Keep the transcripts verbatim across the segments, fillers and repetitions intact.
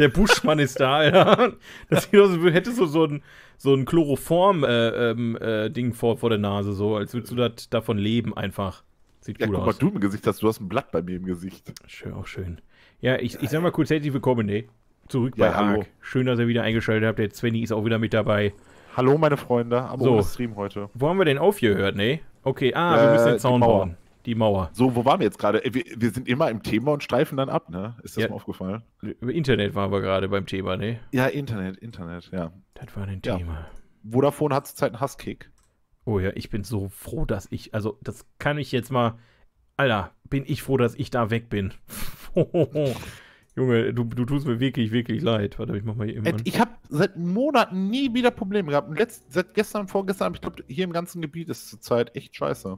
Der Buschmann ist da, Alter. Das sieht aus, als hättest du so ein, so ein Chloroform-Ding äh, ähm, äh, vor, vor der Nase, so, als würdest du das davon leben einfach. Sieht Ja, gut guck mal, aus. du im Gesicht hast, du hast ein Blatt bei mir im Gesicht. Schön, auch schön. Ja, ich, ich sag mal kurz herzlich willkommen, ey. Zurück Ja, bei hallo. Ark. Schön, dass ihr wieder eingeschaltet habt. Der Svenny ist auch wieder mit dabei. Hallo, meine Freunde, aber So. ohne Stream heute. Wo haben wir denn aufgehört, ne? Okay, ah, wir Äh, müssen den die Zaun Mauer. bauen. Die Mauer. So, wo waren wir jetzt gerade? Ey, Wir, wir sind immer im Thema und streifen dann ab, ne? Ist das Ja. mal aufgefallen? Über Internet waren wir gerade beim Thema, ne? Ja, Internet, Internet, ja. Das war ein Ja. Thema. Vodafone hat zurzeit einen Hasskick. Oh ja, ich bin so froh, dass ich, also das kann ich jetzt mal, Alter, bin ich froh, dass ich da weg bin. Junge, du, du tust mir wirklich, wirklich leid. Warte, ich mach mal hier eben Ey, an. Ich habe seit Monaten nie wieder Probleme gehabt. Und letzt, seit gestern, vorgestern, aber ich glaube, hier im ganzen Gebiet ist zurzeit echt scheiße.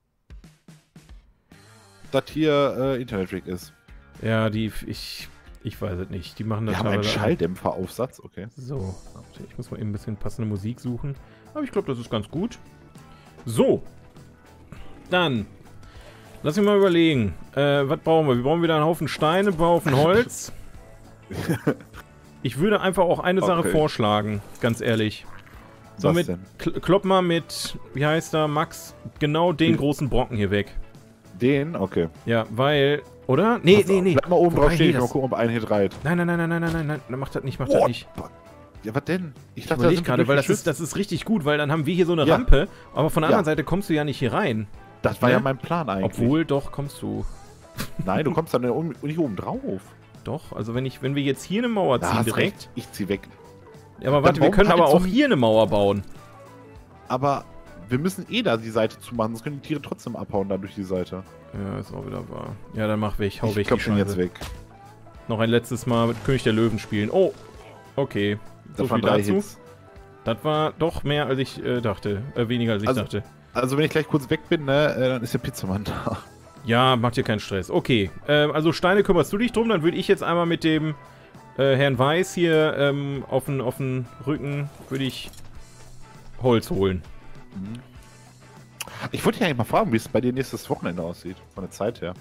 Dass hier äh, Internet-Rig ist. Ja, die, ich, ich weiß es nicht. Die machen das Wir haben einen teilweise- Schalldämpferaufsatz, okay. So, warte, ich muss mal eben ein bisschen passende Musik suchen. Aber ich glaube, das ist ganz gut. So. Dann. Lass mich mal überlegen. Äh, was brauchen wir? Wir brauchen wieder einen Haufen Steine, einen Haufen Holz. Ich würde einfach auch eine Sache Okay. vorschlagen, ganz ehrlich. So, Was mit, denn? kl klopp mal mit, wie heißt er, Max, genau den Hm. großen Brocken hier weg. Den? Okay. Ja, weil, oder? Nee, Pass nee, auf, nee. Bleib mal oben Wobei, drauf stehen, nee, ich mal das- gucken, ob ein Hit reiht. Nein, nein, nein, nein, nein, nein, nein, nein, mach das nicht, mach das Oh, nicht. Ja, was denn? Ich Ich dachte, überlege sind wir gerade, weil das durchgeschützt. ist, das ist richtig gut, weil dann haben wir hier so eine Ja. Rampe, aber von der Ja. anderen Seite kommst du ja nicht hier rein. Das war ne? ja mein Plan eigentlich. Obwohl, doch, kommst du. Nein, du kommst dann oben- nicht oben drauf. Doch, also wenn ich, wenn wir jetzt hier eine Mauer Da ziehen hast direkt. recht. Ich zieh weg. Ja, aber warte, wir bauen können wir aber halt auch so ein- hier eine Mauer bauen. Aber wir müssen eh da die Seite zumachen, sonst können die Tiere trotzdem abhauen da durch die Seite. Ja, ist auch wieder wahr. Ja, dann mach weg, hau ich weg. glaub die schon jetzt Scheiße. weg. Noch ein letztes Mal mit König der Löwen spielen. Oh, okay. So Das waren viel drei dazu. Hits. Das war doch mehr, als ich äh, dachte. Äh, weniger, als ich Also- dachte. Also wenn ich gleich kurz weg bin, ne, äh, dann ist der Pizzamann da. Ja, macht dir keinen Stress. Okay, ähm, also Steine kümmerst du dich drum, dann würde ich jetzt einmal mit dem äh, Herrn Weiß hier ähm, auf den auf den Rücken, würde ich Holz holen. Ich wollte dich eigentlich mal fragen, wie es bei dir nächstes Wochenende aussieht, von der Zeit her.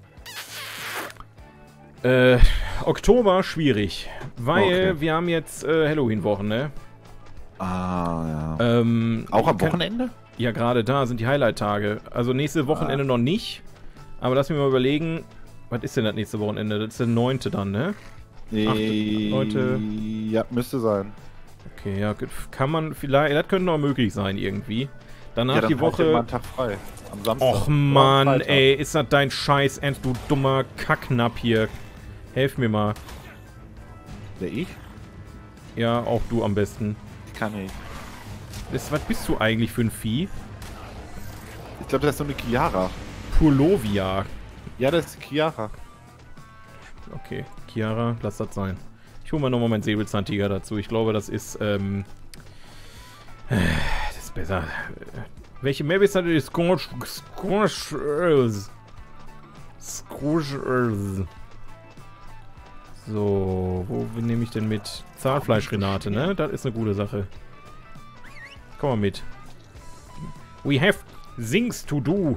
Äh, Oktober schwierig, weil Okay. wir haben jetzt äh, Halloween-Wochen, ne? Ah, ja. Ähm, Auch am kann- Wochenende? Ja, gerade da sind die Highlight-Tage. Also nächste Wochenende noch nicht. Aber lass mich mal überlegen, was ist denn das nächste Wochenende? Das ist der neunte dann, ne? Nee. Leute. Ja, müsste sein. Okay, ja, gut. Kann man vielleicht, das könnte noch möglich sein irgendwie. Danach ja, dann die halt immer Woche. einen Tag frei. Am Samstag. Och Oder am Mann, Freitag. ey, ist das dein Scheiß, Ernst, du dummer Kacknapp hier. Helf mir mal. Der ich? Ja, auch du am besten. Ich kann nicht. Das, was bist du eigentlich für ein Vieh? Ich glaube, das ist so eine Chiara. Pulovia. Ja, das ist Chiara. Okay, Chiara, lass das sein. Ich hole mal nochmal meinen Säbelzahntiger dazu. Ich glaube, das ist, ähm... äh, das ist besser. Äh, Welche Map ist das? Die Scorch... Scorchers. Scorchers. So, wo nehme ich denn mit? Zahnfleisch-Renate, ne? Das ist eine gute Sache. Komm mal mit. We have things to do.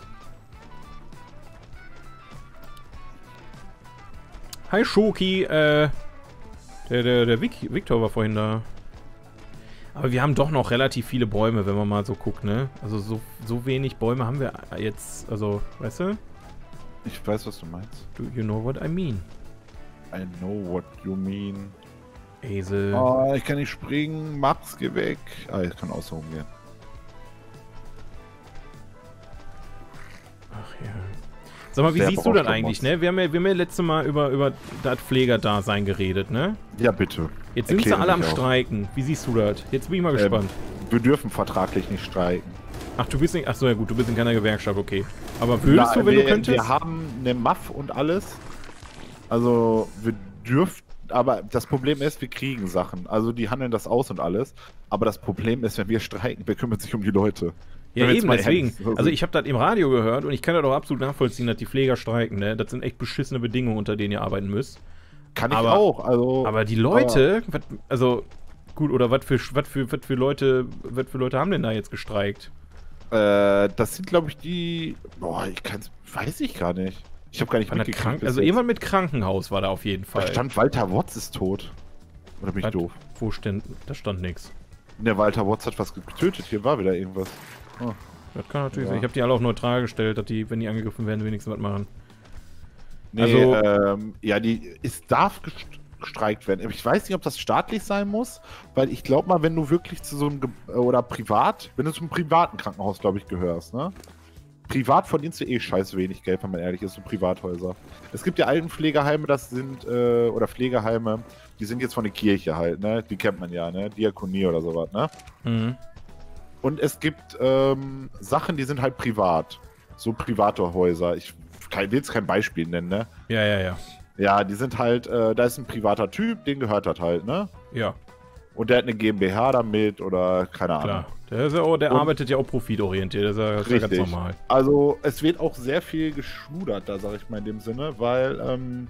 Hi Schoki, äh, der, der, der Vic, Victor war vorhin da. Aber wir haben doch noch relativ viele Bäume, wenn man mal so guckt, ne? Also so, so wenig Bäume haben wir jetzt, also, weißt du? Ich weiß, was du meinst. Do you know what I mean? I know what you mean. Esel. Oh, ich kann nicht springen. Max, geh weg. Ah, ich kann außen rumgehen. Ach ja. Sag mal, wie Der siehst du braucht das doch eigentlich, was. ne? Wir haben ja, wir haben ja letztes Mal über, über das Pflegerdasein geredet, ne? Ja, bitte. Jetzt sind sie Erkläre alle am mich auch. Streiken. Wie siehst du das? Jetzt bin ich mal Ähm, gespannt. Wir dürfen vertraglich nicht streiken. Ach, du bist nicht. Ach so, ja gut, du bist in keiner Gewerkschaft, okay. Aber würdest Na, du, wenn wir, du könntest? Wir haben eine M A F und alles. Also, wir dürfen. Aber das Problem ist, wir kriegen Sachen. Also, die handeln das aus und alles. Aber das Problem ist, wenn wir streiken, wer kümmert sich um die Leute? Ja, Wenn wir jetzt eben, mal deswegen. ernst sind. Also ich habe das im Radio gehört und ich kann das auch absolut nachvollziehen, dass die Pfleger streiken, ne? Das sind echt beschissene Bedingungen, unter denen ihr arbeiten müsst. Kann ich aber- auch. Also, Aber die Leute, wat, also gut, oder was für, was für, was für Leute, was für Leute haben denn da jetzt gestreikt? Äh, das sind, glaube ich, die. Boah, ich kann's. Weiß ich gar nicht. Ich habe gar nicht mitgekriegt. Krank also irgendwann mit Krankenhaus war da auf jeden Fall. Da stand Walter Watts ist tot. Oder bin ich Was? doof? Wo stand, da stand nichts. Der Walter Watts hat was getötet. Hier war wieder irgendwas. Oh. Das kann natürlich Ja. sein. Ich habe die alle auf neutral gestellt, dass die, wenn die angegriffen werden, wenigstens was machen. Nee, Also- ähm, ja, die, es darf gest- gestreikt werden. Ich weiß nicht, ob das staatlich sein muss, weil ich glaube mal, wenn du wirklich zu so einem, Ge oder privat, wenn du zum privaten Krankenhaus, glaube ich, gehörst, ne? Privat verdienst du eh scheiß wenig Geld, wenn man ehrlich ist, so Privathäuser. Es gibt ja Altenpflegeheime, das sind, äh, oder Pflegeheime, die sind jetzt von der Kirche halt, ne? Die kennt man ja, ne? Diakonie oder sowas, ne? Mhm. Und es gibt ähm, Sachen, die sind halt privat. So private Häuser. Ich will jetzt kein Beispiel nennen, ne? Ja, ja, ja. Ja, die sind halt, äh, da ist ein privater Typ, den gehört das halt, ne? Ja, Und der hat eine GmbH damit oder keine Ahnung. klar. Der, ist ja auch, der Und- arbeitet ja auch profitorientiert, das ist ja, das ist ja ganz Richtig. normal. Also es wird auch sehr viel geschludert, da sage ich mal in dem Sinne, weil ähm,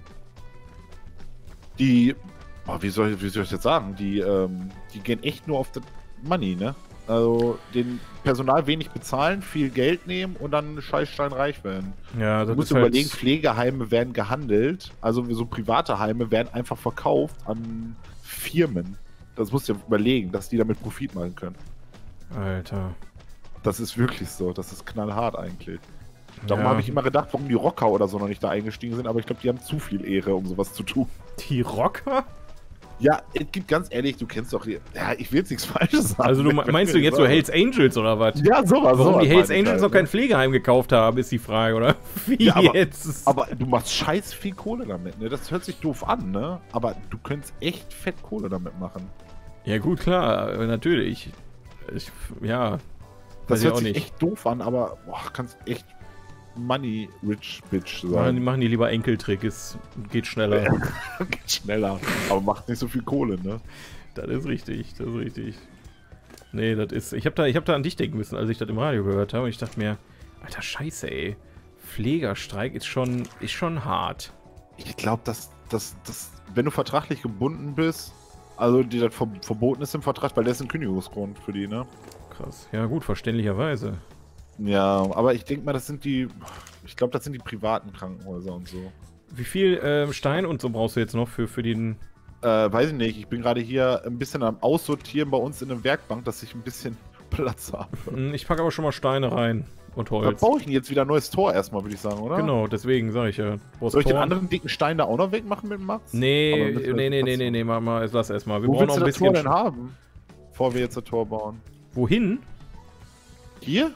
die, oh, wie soll, wie soll ich das sagen, die, ähm, die gehen echt nur auf das Money, ne? Also den Personal wenig bezahlen, viel Geld nehmen und dann scheißstein reich werden. Ja, Du das musst ist halt, überlegen, Pflegeheime werden gehandelt, also so private Heime werden einfach verkauft an Firmen. Das musst du dir überlegen, dass die damit Profit machen können. Alter. Das ist wirklich so, das ist knallhart eigentlich. Darum Ja. habe ich immer gedacht, warum die Rocker oder so noch nicht da eingestiegen sind, aber ich glaube, die haben zu viel Ehre, um sowas zu tun. Die Rocker? Ja, es gibt ganz ehrlich, du kennst doch die. Ja, ich will jetzt nichts Falsches sagen. Also du me- meinst du jetzt so Hells Angels oder was? Ja, sowas. Warum sowas die Hells meine ich Angels halt, noch kein ne? Pflegeheim gekauft haben, ist die Frage, oder? Wie Ja, aber- jetzt? Aber du machst scheiß viel Kohle damit, ne? Das hört sich doof an, ne? Aber du könntest echt fett Kohle damit machen. Ja gut, klar, äh, natürlich. Ich, ja, Das weiß ich hört auch sich nicht. echt doof an, aber boah, kannst echt Money Rich Bitch Machen, sein. machen die lieber Enkeltrick, es geht schneller. Geht schneller, aber macht nicht so viel Kohle, ne? Das ist richtig, das ist richtig. Nee, das ist. Ich hab da, ich hab da an dich denken müssen, als ich das im Radio gehört habe. Und ich dachte mir, alter Scheiße, ey. Pflegerstreik ist schon, ist schon hart. Ich glaube, dass, dass, dass, wenn du vertraglich gebunden bist, also dir das ver verboten ist im Vertrag, weil das ist ein Kündigungsgrund für die, ne? Krass. Ja gut, verständlicherweise. Ja, aber ich denke mal, das sind die, ich glaube, das sind die privaten Krankenhäuser und so. Wie viel ähm, Stein und so brauchst du jetzt noch für, für den. Äh, weiß ich nicht, ich bin gerade hier ein bisschen am Aussortieren bei uns in der Werkbank, dass ich ein bisschen Platz habe. Hm, Ich packe aber schon mal Steine rein und Da Holz. baue ich denn jetzt wieder ein neues Tor erstmal, würde ich sagen, oder? Genau, deswegen sage ich ja. Brauchst Soll ich den Tor? anderen dicken Stein da auch noch wegmachen mit dem Max? Aber Nee, müssen wir nee, jetzt nee, nee, trotzdem- nee, nee, mach mal, lass erstmal. Wir Wo brauchen willst noch du ein das Tor bisschen. denn haben? Bevor wir jetzt das Tor bauen. Wohin? Hier?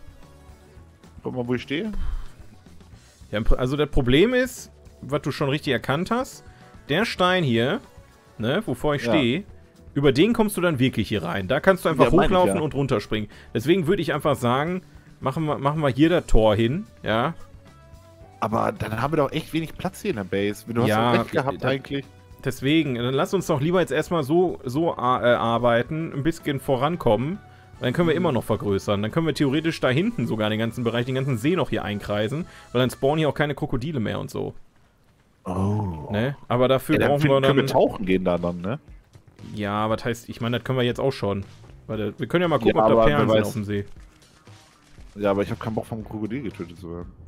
Guck mal, wo ich stehe. Ja, im Pr- also das Problem ist, was du schon richtig erkannt hast, der Stein hier, ne, wovor ich Ja. stehe, über den kommst du dann wirklich hier rein. Da kannst du einfach Ja, meine ich hochlaufen ja. und runterspringen. Deswegen würde ich einfach sagen, machen wir, machen wir hier das Tor hin, ja. Aber dann haben wir doch echt wenig Platz hier in der Base. Du hast Ja, doch recht gehabt da- eigentlich. Deswegen, dann lass uns doch lieber jetzt erstmal so, so a- äh, arbeiten, ein bisschen vorankommen. Dann können wir immer noch vergrößern. Dann können wir theoretisch da hinten sogar den ganzen Bereich, den ganzen See noch hier einkreisen, weil dann spawnen hier auch keine Krokodile mehr und so. Oh. Ne? Aber dafür Ja, dann brauchen wir können dann. wir tauchen gehen da dann, ne? Ja, was heißt, ich meine, das können wir jetzt auch schon. Warte, wir können ja mal gucken, Ja, ob da aber Perlen wer sind weiß- auf dem See. Ja, aber ich habe keinen Bock vom Krokodil getötet zu werden.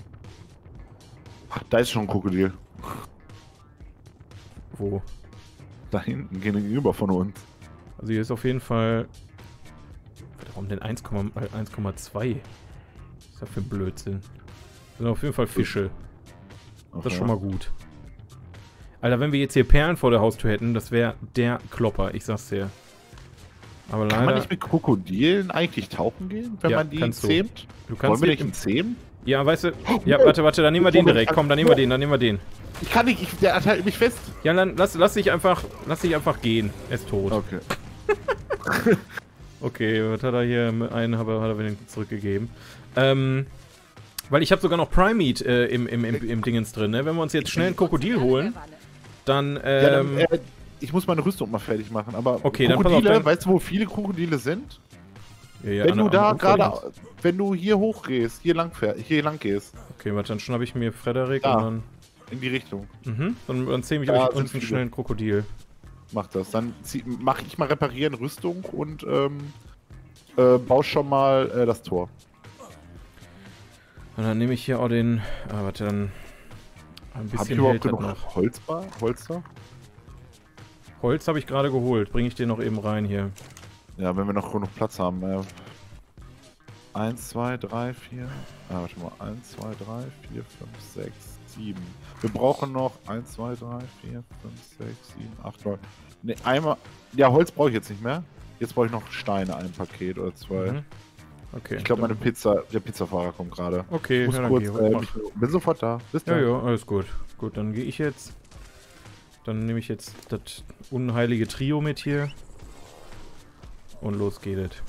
Ach, da ist schon ein Krokodil. Wo? Da hinten gegenüber von uns. Also hier ist auf jeden Fall. Warum denn eins Komma zwei? Was ist das für ein Blödsinn? Das sind auf jeden Fall Fische. Das ist schon mal gut. Alter, wenn wir jetzt hier Perlen vor der Haustür hätten, das wäre der Klopper, ich sag's dir. Aber Kann man leider. nicht mit Krokodilen eigentlich tauchen gehen, wenn Ja, man die kannst du. zähmt? Du Wollen kannst wir nicht nicht im, zähmen? Ja, weißt du. Ja, warte, warte, dann nehmen wir den direkt. Komm, dann nehmen wir den, dann nehmen wir den. Ich kann nicht, ich, der hat halt mich fest. Ja, dann lass, lass dich einfach. Lass dich einfach gehen. Er ist tot. Okay. Okay, was hat er hier? Einen hat er, hat er wieder zurückgegeben. Ähm, weil ich habe sogar noch Prime Meat äh, im, im, im, im Dingens drin, ne? Wenn wir uns jetzt schnell ein Krokodil holen, dann, Ja, ähm, dann, äh, ich muss meine Rüstung mal fertig machen, aber Okay, dann pass auf, Krokodile, dann- weißt du, wo viele Krokodile sind? ja, ja, wenn an- du am da Ufer gerade, links. wenn du hier hochgehst, hier lang, fähr- hier lang gehst, Okay, warte, dann schnappe ich mir Frederik Da. und dann, in die Richtung, mhm, dann, dann zähle ich Da euch sind uns einen viele. schnellen Krokodil. mach das. Dann mache ich mal reparieren Rüstung und ähm, äh, baue schon mal äh, das Tor. Und dann nehme ich hier auch den, ah, warte, dann, Ein Hab ich bisschen überhaupt hält das genug noch. Holzbar? Holz da? Holz habe ich gerade geholt. Bringe ich dir noch eben rein hier. Ja, wenn wir noch genug Platz haben. Äh, eins, zwei, drei, vier. Ah, warte mal. eins, zwei, drei, vier, fünf, sechs, sieben. Wir brauchen noch eins, zwei, drei, vier, fünf, sechs, sieben, acht, neun. Ne, einmal. Ja, Holz brauche ich jetzt nicht mehr. Jetzt brauche ich noch Steine, ein Paket oder zwei. Mhm. Okay. Ich glaube, dann- meine Pizza, der Pizzafahrer kommt gerade. Okay, Ich muss ja, dann kurz, geh, äh, mach. mich, bin sofort da. Bis Ja, dann. ja, alles gut. Gut, dann gehe ich jetzt. Dann nehme ich jetzt das unheilige Trio mit hier. Und los geht es.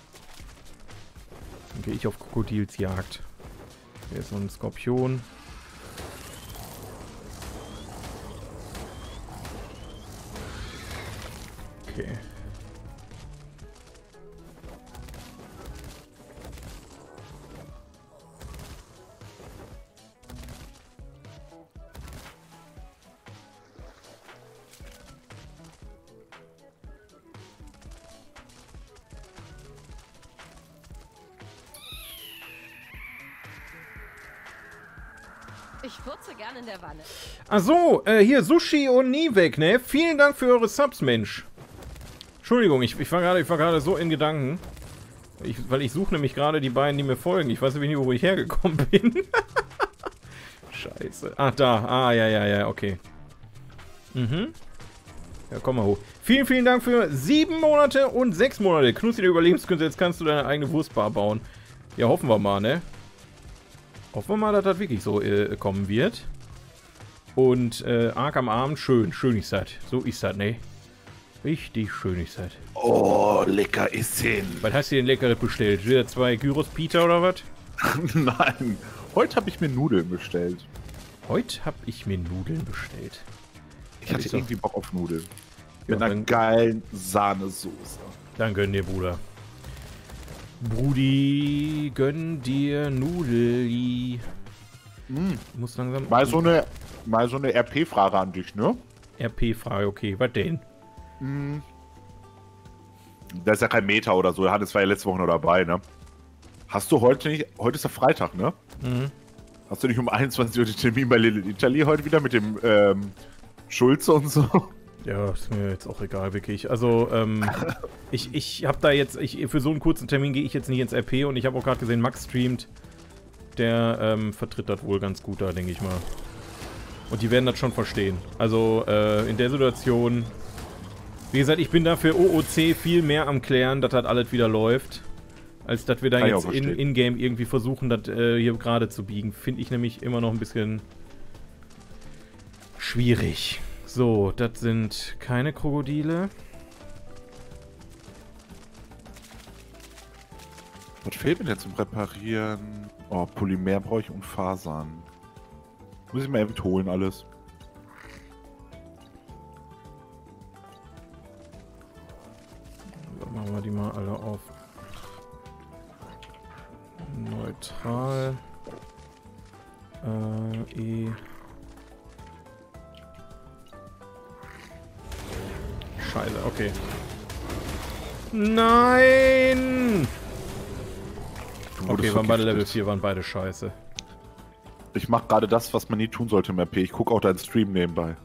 Dann gehe ich auf Krokodilsjagd. Hier ist so ein Skorpion. Okay. Ich furze gern in der Wanne. Ach so, äh, hier Sushi und nie weg, ne? Vielen Dank für eure Subs, Mensch. Entschuldigung, ich, ich war gerade ich war gerade so in Gedanken. Ich, weil ich suche nämlich gerade die beiden, die mir folgen. Ich weiß nämlich nicht, wo ich hergekommen bin. Scheiße. Ach, da. Ah, ja, ja, ja, okay. Mhm. Ja, komm mal hoch. Vielen, vielen Dank für sieben Monate und sechs Monate. Knusti, der Überlebenskünstler, jetzt kannst du deine eigene Wurstbar bauen. Ja, hoffen wir mal, ne? Hoffen wir mal, dass das wirklich so äh, kommen wird. Und äh, arg am Abend, schön, schön ist das. So ist das, ne? Richtig schön ist das. Oh, lecker ist hin. Was hast du denn Leckeres bestellt? Wieder zwei Gyros Pita oder was? Nein. Heute habe ich mir Nudeln bestellt. Heute habe ich mir Nudeln bestellt. Ich Das hatte ist doch- irgendwie Bock auf Nudeln. Ja, Mit einer dann- geilen Sahnesoße. Dann gönn dir, Bruder. Brudi, gönn dir Nudeli. Mm. Muss langsam... Mal so eine, mal so eine R P-Frage an dich, ne? R P-Frage, okay. Was denn? Das ist ja kein Meta oder so. Hannes war ja letzte Woche noch dabei, ne? Hast du heute nicht... Heute ist ja Freitag, ne? Mhm. Hast du nicht um einundzwanzig Uhr den Termin bei Little Italy heute wieder mit dem, ähm, Schulze und so? Ja, ist mir jetzt auch egal, wirklich. Also, ähm, ich, ich hab da jetzt... Ich, für so einen kurzen Termin gehe ich jetzt nicht ins R P und ich habe auch gerade gesehen, Max streamt. Der, ähm, vertritt das wohl ganz gut da, denke ich mal. Und die werden das schon verstehen. Also, äh, in der Situation... Wie gesagt, ich bin da für O O C viel mehr am Klären, dass das alles wieder läuft. Als dass wir da Kann ich jetzt auch in- verstehen. in-game irgendwie versuchen, das äh, hier gerade zu biegen. Finde ich nämlich immer noch ein bisschen schwierig. So, das sind keine Krokodile. Was fehlt mir denn zum Reparieren? Oh, Polymer brauche ich und Fasern. Muss ich mal eben holen alles. Dann machen wir die mal alle auf neutral. Äh, E. Scheiße, okay. Nein! Du wurdest Okay, waren beide vergiftet. Level vier, waren beide scheiße. Ich mache gerade das, was man nie tun sollte im R P. Ich gucke auch deinen Stream nebenbei.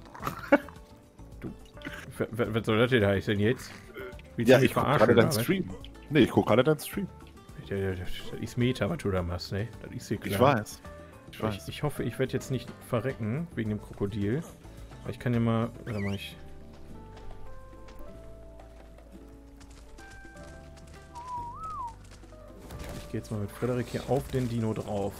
W- w- Was soll das denn heißen denn jetzt? Willst Ja, du mich ich gucke verarschen, gerade deinen oder was? Stream. Nee, ich gucke gerade deinen Stream. Ja, ja, das ist Meta, was du da machst, ne? Das ist hier klar. Ich weiß. Ich Ich, weiß. ich hoffe, ich werde jetzt nicht verrecken wegen dem Krokodil. Aber ich kann ja mal. Warte mal, ich. Ich gehe jetzt mal mit Frederik hier auf den Dino drauf.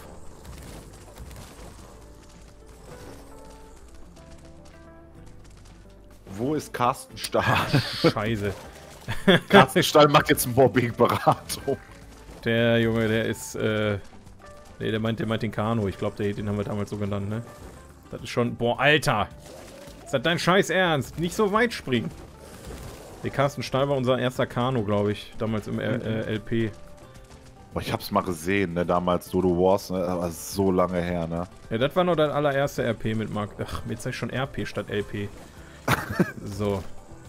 Wo ist Carsten Stahl? Scheiße. Carsten Stahl macht jetzt Mobbing-Beratung. Der Junge, der ist. Äh, nee, der meint, der meint den Kano. Ich glaube, den haben wir damals so genannt, ne? Das ist schon. Boah, Alter! Ist das dein Scheiß Ernst? Nicht so weit springen. Der Carsten Stahl war unser erster Kano, glaube ich. Damals im R äh, L P. Boah, ich hab's mal gesehen, ne, damals Dodo Wars, ne, aber so lange her, ne. Ja, das war noch dein allererster R P mit Mark. Ach, jetzt sag ich schon R P statt L P. So.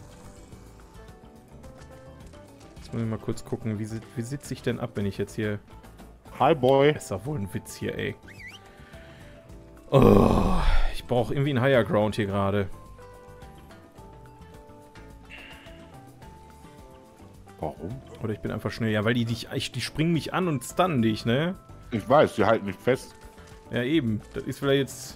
Jetzt muss ich mal kurz gucken, wie, sit wie sitze ich denn ab, wenn ich jetzt hier... Hi, Boy. Ist doch wohl ein Witz hier, ey. Oh, ich brauche irgendwie einen Higher Ground hier gerade. Warum? Oder ich bin einfach schnell. Ja, weil die dich, ich, die springen mich an und stunnen dich, ne? Ich weiß, die halten mich fest. Ja, eben. Das ist vielleicht jetzt...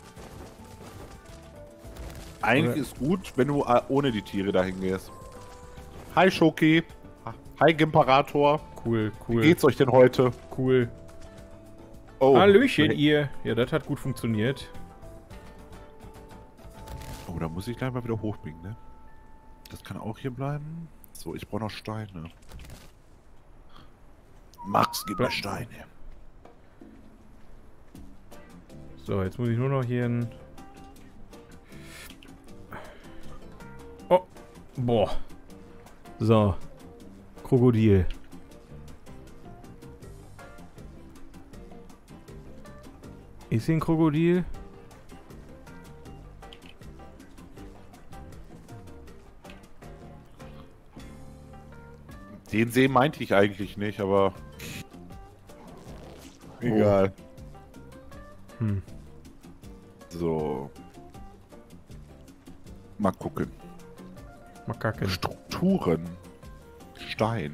Eigentlich Oder- ist gut, wenn du äh, ohne die Tiere dahin gehst. Hi Schoki. Hi Gimperator. Cool, cool, Wie geht's euch denn heute? cool. Oh. Hallöchen, Nee. ihr. Ja, das hat gut funktioniert. Oh, da muss ich gleich mal wieder hochbiegen, ne? Das kann auch hier bleiben. So, ich brauche noch Steine. Max, gib mir Bleib- Steine. So, jetzt muss ich nur noch hier ein... Oh. Boah. So. Krokodil. Ist hier ein Krokodil? Den See meinte ich eigentlich nicht, aber... Egal. Hm. So. Mal gucken. Makaken. Strukturen. Stein.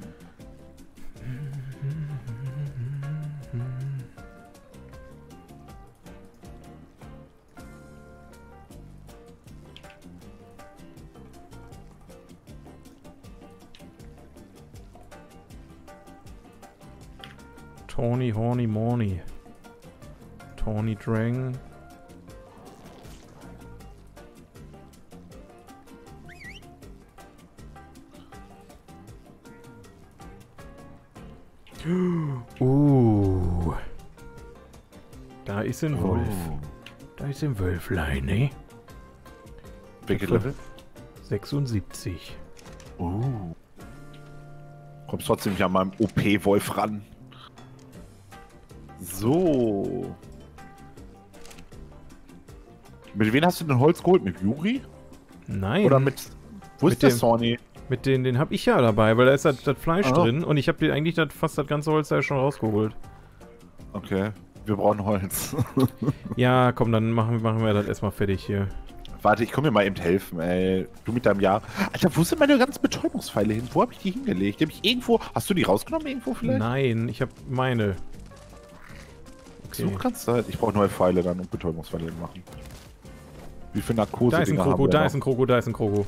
Tony, Horny, Morny. Tony Drang. Uh. Da ist ein Wolf. Da ist ein Wölflein, ne? Welche Level? Level? sechsundsiebzig. Uh. Kommst trotzdem nicht an meinem O P-Wolf ran. So. Mit wem hast du denn Holz geholt? Mit Yuri? Nein. Oder mit... Wo Mit ist der dem- Sony? Mit den, den hab ich ja dabei, weil da ist das, das Fleisch Ah. drin und ich habe dir eigentlich das, fast das ganze Holz da schon rausgeholt. Okay. Wir brauchen Holz. Ja, komm, dann machen, machen wir das erstmal fertig hier. Warte, ich komme mir mal eben helfen, ey. Du mit deinem Jahr. Alter, wo sind meine ganzen Betäubungspfeile hin? Wo habe ich die hingelegt? Die hab ich irgendwo... Hast du die rausgenommen irgendwo vielleicht? Nein, ich habe meine. So Okay. kannst du halt. Ich brauche neue Pfeile dann und Betäubungspfeile machen. Wie viel Narkose Da ist ein Kroko, da ist ein Kroko, da ist ein Kroko.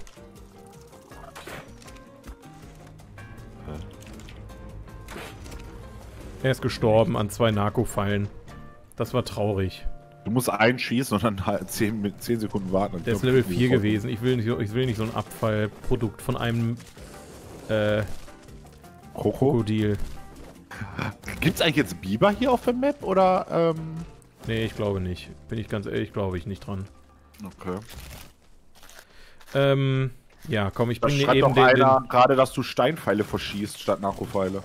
Er ist gestorben an zwei Narko-Pfeilen. Das war traurig. Du musst einschießen und dann halt zehn, mit zehn Sekunden warten. Und Der ist ich glaub, Level die vier sofort- gewesen. Ich will nicht, ich will nicht so ein Abfallprodukt von einem äh, Kroko? Krokodil. Gibt's eigentlich jetzt Biber hier auf der Map oder ähm. Nee, ich glaube nicht. Bin ich ganz ehrlich, glaube ich nicht dran. Okay. Ähm, ja, komm, ich Da bring dir schreibt eben doch den, einer den... gerade, dass du Steinpfeile verschießt statt Narkopfeile.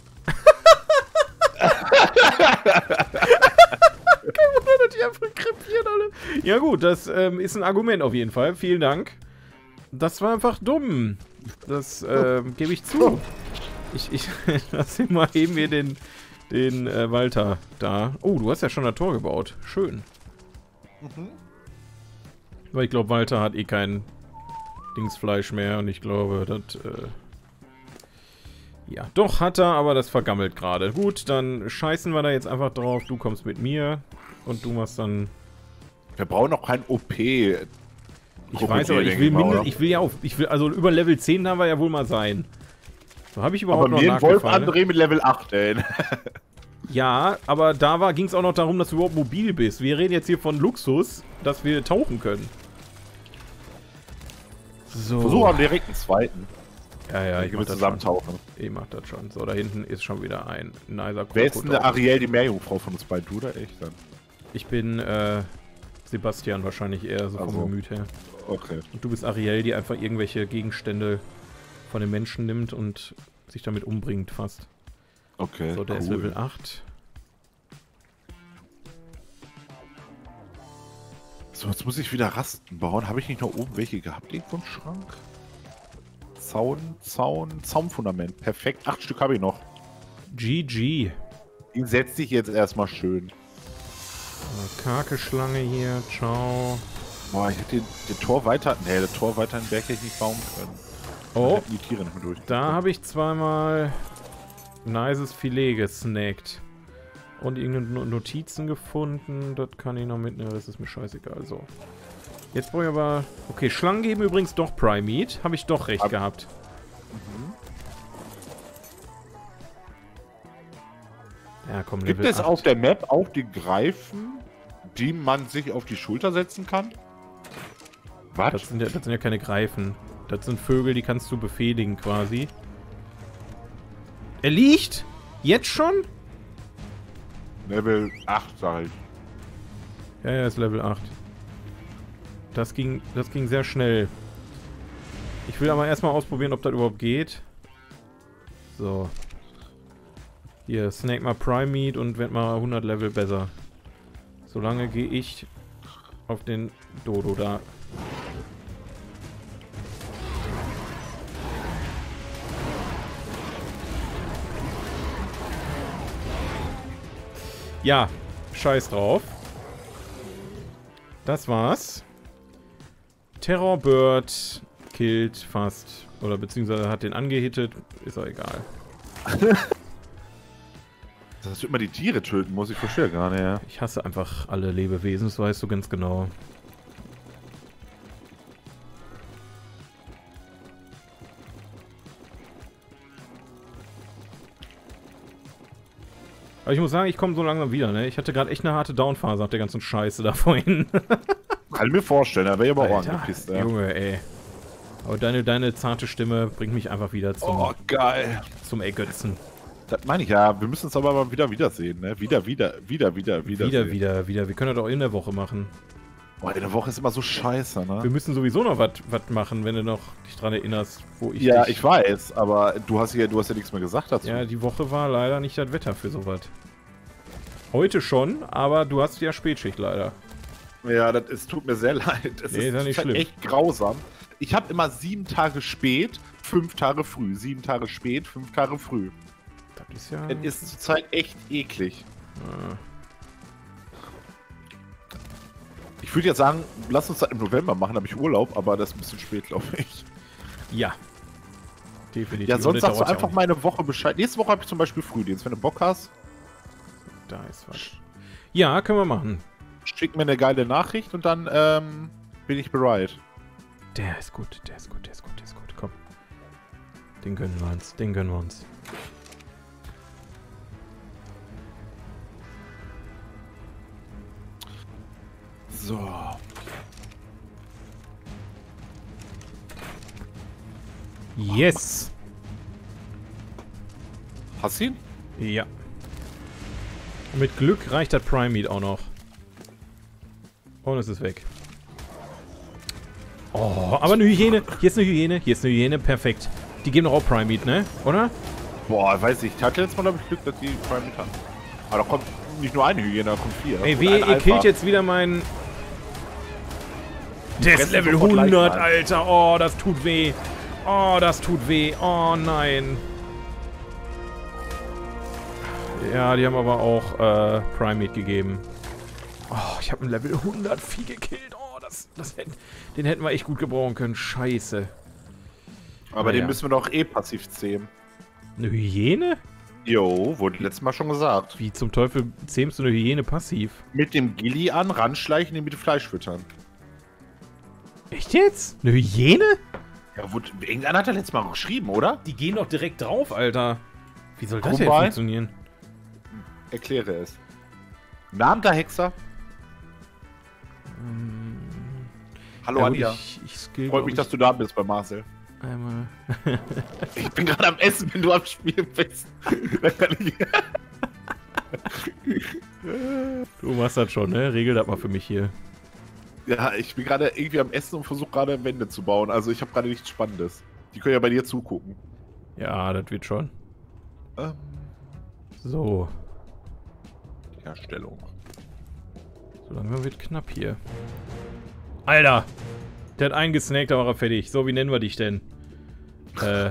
Die einfach krepieren alle. Ja gut, das ähm, ist ein Argument auf jeden Fall. Vielen Dank. Das war einfach dumm. Das ähm, gebe ich zu. Ich, ich lass ihn mal eben hier den, den äh, Walter da. Oh, du hast ja schon ein Tor gebaut. Schön. Mhm. Weil ich glaube, Walter hat eh kein Dingsfleisch mehr und ich glaube, das... Äh ja, doch hat er, aber das vergammelt gerade. Gut, dann scheißen wir da jetzt einfach drauf. Du kommst mit mir und du machst dann... Wir brauchen noch kein O P. Ich weiß, aber ich will mindestens, ich will ja auf, ich will, also über Level zehn haben wir ja wohl mal sein. So habe ich überhaupt Aber noch mir ein Wolf Nahgefallen? André mit Level acht, ey. Ja, aber da ging es auch noch darum, dass du überhaupt mobil bist. Wir reden jetzt hier von Luxus, dass wir tauchen können. So. Versuch am direkt einen zweiten. Ja, ja, ich Ich will mach das zusammen schon. tauchen. Ich mach das schon. So, da hinten ist schon wieder ein nicer Wer ist denn der Krokodil. Ariel, die Meerjungfrau von uns beiden? Du oder ich dann? Ich bin, äh, Sebastian wahrscheinlich eher so vom Also. Gemüt her. Okay. Und du bist Ariel, die einfach irgendwelche Gegenstände von den Menschen nimmt und sich damit umbringt fast. Okay. So, der ist cool. Level acht. So, jetzt muss ich wieder Rasten bauen. Habe ich nicht noch oben welche gehabt? Irgendwo einen Schrank? Zaun, Zaun, Zaunfundament. Perfekt. Acht Stück habe ich noch. G G. Den setze ich jetzt erstmal schön. Karke Schlange hier, ciao. Boah, ich hätte den, den Tor weiter. Nee, das Tor weiter in den Berg hätte ich nicht bauen können. Oh, die Tiere nicht mehr durch. da habe ich zweimal nices Filet gesnackt. Und irgendeine Notizen gefunden. Das kann ich noch mitnehmen, das ist mir scheißegal. So. Jetzt brauche ich aber... Okay, Schlangen geben übrigens doch Prime Meat. Habe ich doch recht Ab gehabt. Mhm. Ja, komm, Level Gibt es acht. auf der Map auch die Greifen, die man sich auf die Schulter setzen kann? Was? Das sind, ja, das sind ja keine Greifen. Das sind Vögel, die kannst du befehligen quasi. Er liegt? Jetzt schon? Level acht, sag ich. Ja, ja, ist Level acht. Das ging, das ging sehr schnell. Ich will aber erstmal ausprobieren, ob das überhaupt geht. So. Hier, snack mal Prime Meat und werd mal hundert Level besser. Solange gehe ich auf den Dodo da. Ja, scheiß drauf. Das war's. Terrorbird killt fast. Oder beziehungsweise hat den angehittet. Ist auch egal. Dass du immer die Tiere töten muss, ich verstehe gar nicht, ja. Ich hasse einfach alle Lebewesen, das weißt du ganz genau. Aber ich muss sagen, ich komme so langsam wieder, ne? Ich hatte gerade echt eine harte Downphase nach der ganzen Scheiße da vorhin. Kann ich mir vorstellen, da wäre ich aber auch Alter, angepisst, ja. Junge, ey. Aber deine, deine zarte Stimme bringt mich einfach wieder zum, Oh, geil. zum Ergötzen. Das meine ich ja, wir müssen uns aber mal wieder wiedersehen, ne? Wieder, wieder, wieder, wieder, wieder. Wieder, wieder, wieder. Wir können das auch in der Woche machen. Boah, in der Woche ist immer so scheiße, ne? Wir müssen sowieso noch was machen, wenn du noch dich dran erinnerst, wo ich Ja, dich... ich weiß, aber du hast ja, du hast ja nichts mehr gesagt dazu. Ja, die Woche war leider nicht das Wetter für sowas. Heute schon, aber du hast ja Spätschicht leider. Ja, das ist, tut mir sehr leid. Es Nee, ist ja ist nicht halt schlimm. echt grausam. Ich habe immer sieben Tage spät, fünf Tage früh. Sieben Tage spät, fünf Tage früh. Das ist ja... Das ist zurzeit echt eklig. Ah. Ich würde jetzt sagen, lass uns das im November machen, da habe ich Urlaub, aber das ist ein bisschen spät, glaube ich. Ja. Definitiv. Ja, Und sonst das sagst du dauert ja einfach auch mal eine Woche Bescheid. Nächste Woche habe ich zum Beispiel Frühdienst. Wenn du Bock hast, nicht. Da ist was. Ja, können wir machen. schick mir eine geile Nachricht und dann ähm, bin ich bereit. Der ist gut, der ist gut, der ist gut, der ist gut. Komm. Den gönnen wir uns, den gönnen wir uns. So. Yes! Hast du ihn? Ja. Und mit Glück reicht das Prime Meat auch noch. Und es ist weg. Oh, aber eine Hyäne. Hier ist eine Hyäne. Hier ist eine Hyäne. Perfekt. Die geben doch auch Prime Meat, ne? Oder? Boah, weiß ich. Ich hatte letztes Mal, glaube ich, Glück, dass die Prime mit haben. Aber da kommt nicht nur eine Hyäne, da kommt vier. Ey, Und weh, ein ihr Alpha. killt jetzt wieder meinen... Der ist fressen Level sofort hundert, leicht ein. Alter. Oh, das tut weh. Oh, das tut weh. Oh, nein. Ja, die haben aber auch äh, Prime Meat gegeben. Oh, ich habe ein Level hundert Vieh gekillt. Oh, das, das hätten, den hätten wir echt gut gebrauchen können. Scheiße. Aber Naja. den müssen wir doch eh passiv zähmen. Eine Hyäne? Jo, wurde letztes Mal schon gesagt. Wie zum Teufel zähmst du eine Hyäne passiv? Mit dem Gilly an, ranschleichen, den mit dem Fleisch füttern. Echt jetzt? Eine Hyäne? Ja, wurde, irgendeiner hat ja letztes Mal geschrieben, oder? Die gehen doch direkt drauf, Alter. Wie soll das denn Krummbein? funktionieren? Erkläre es. Namenter Hexer. Ähm, Hallo ja, gut, Anja. ich, ich skill, Freut glaub mich, ich, dass du da bist bei Marcel. einmal... Ich bin gerade am Essen, wenn du am Spielen bist. Da kann ich- Du machst das schon, ne? Regel das mal für mich hier. ja, ich bin gerade irgendwie am Essen und versuche gerade Wände zu bauen. Also ich habe gerade nichts Spannendes. Die können ja bei dir zugucken. Ja, das wird schon. Ähm, So, die Herstellung. so langsam wird knapp hier. Alter! Der hat einen gesnackt, da war er fertig. So, wie nennen wir dich denn? Äh,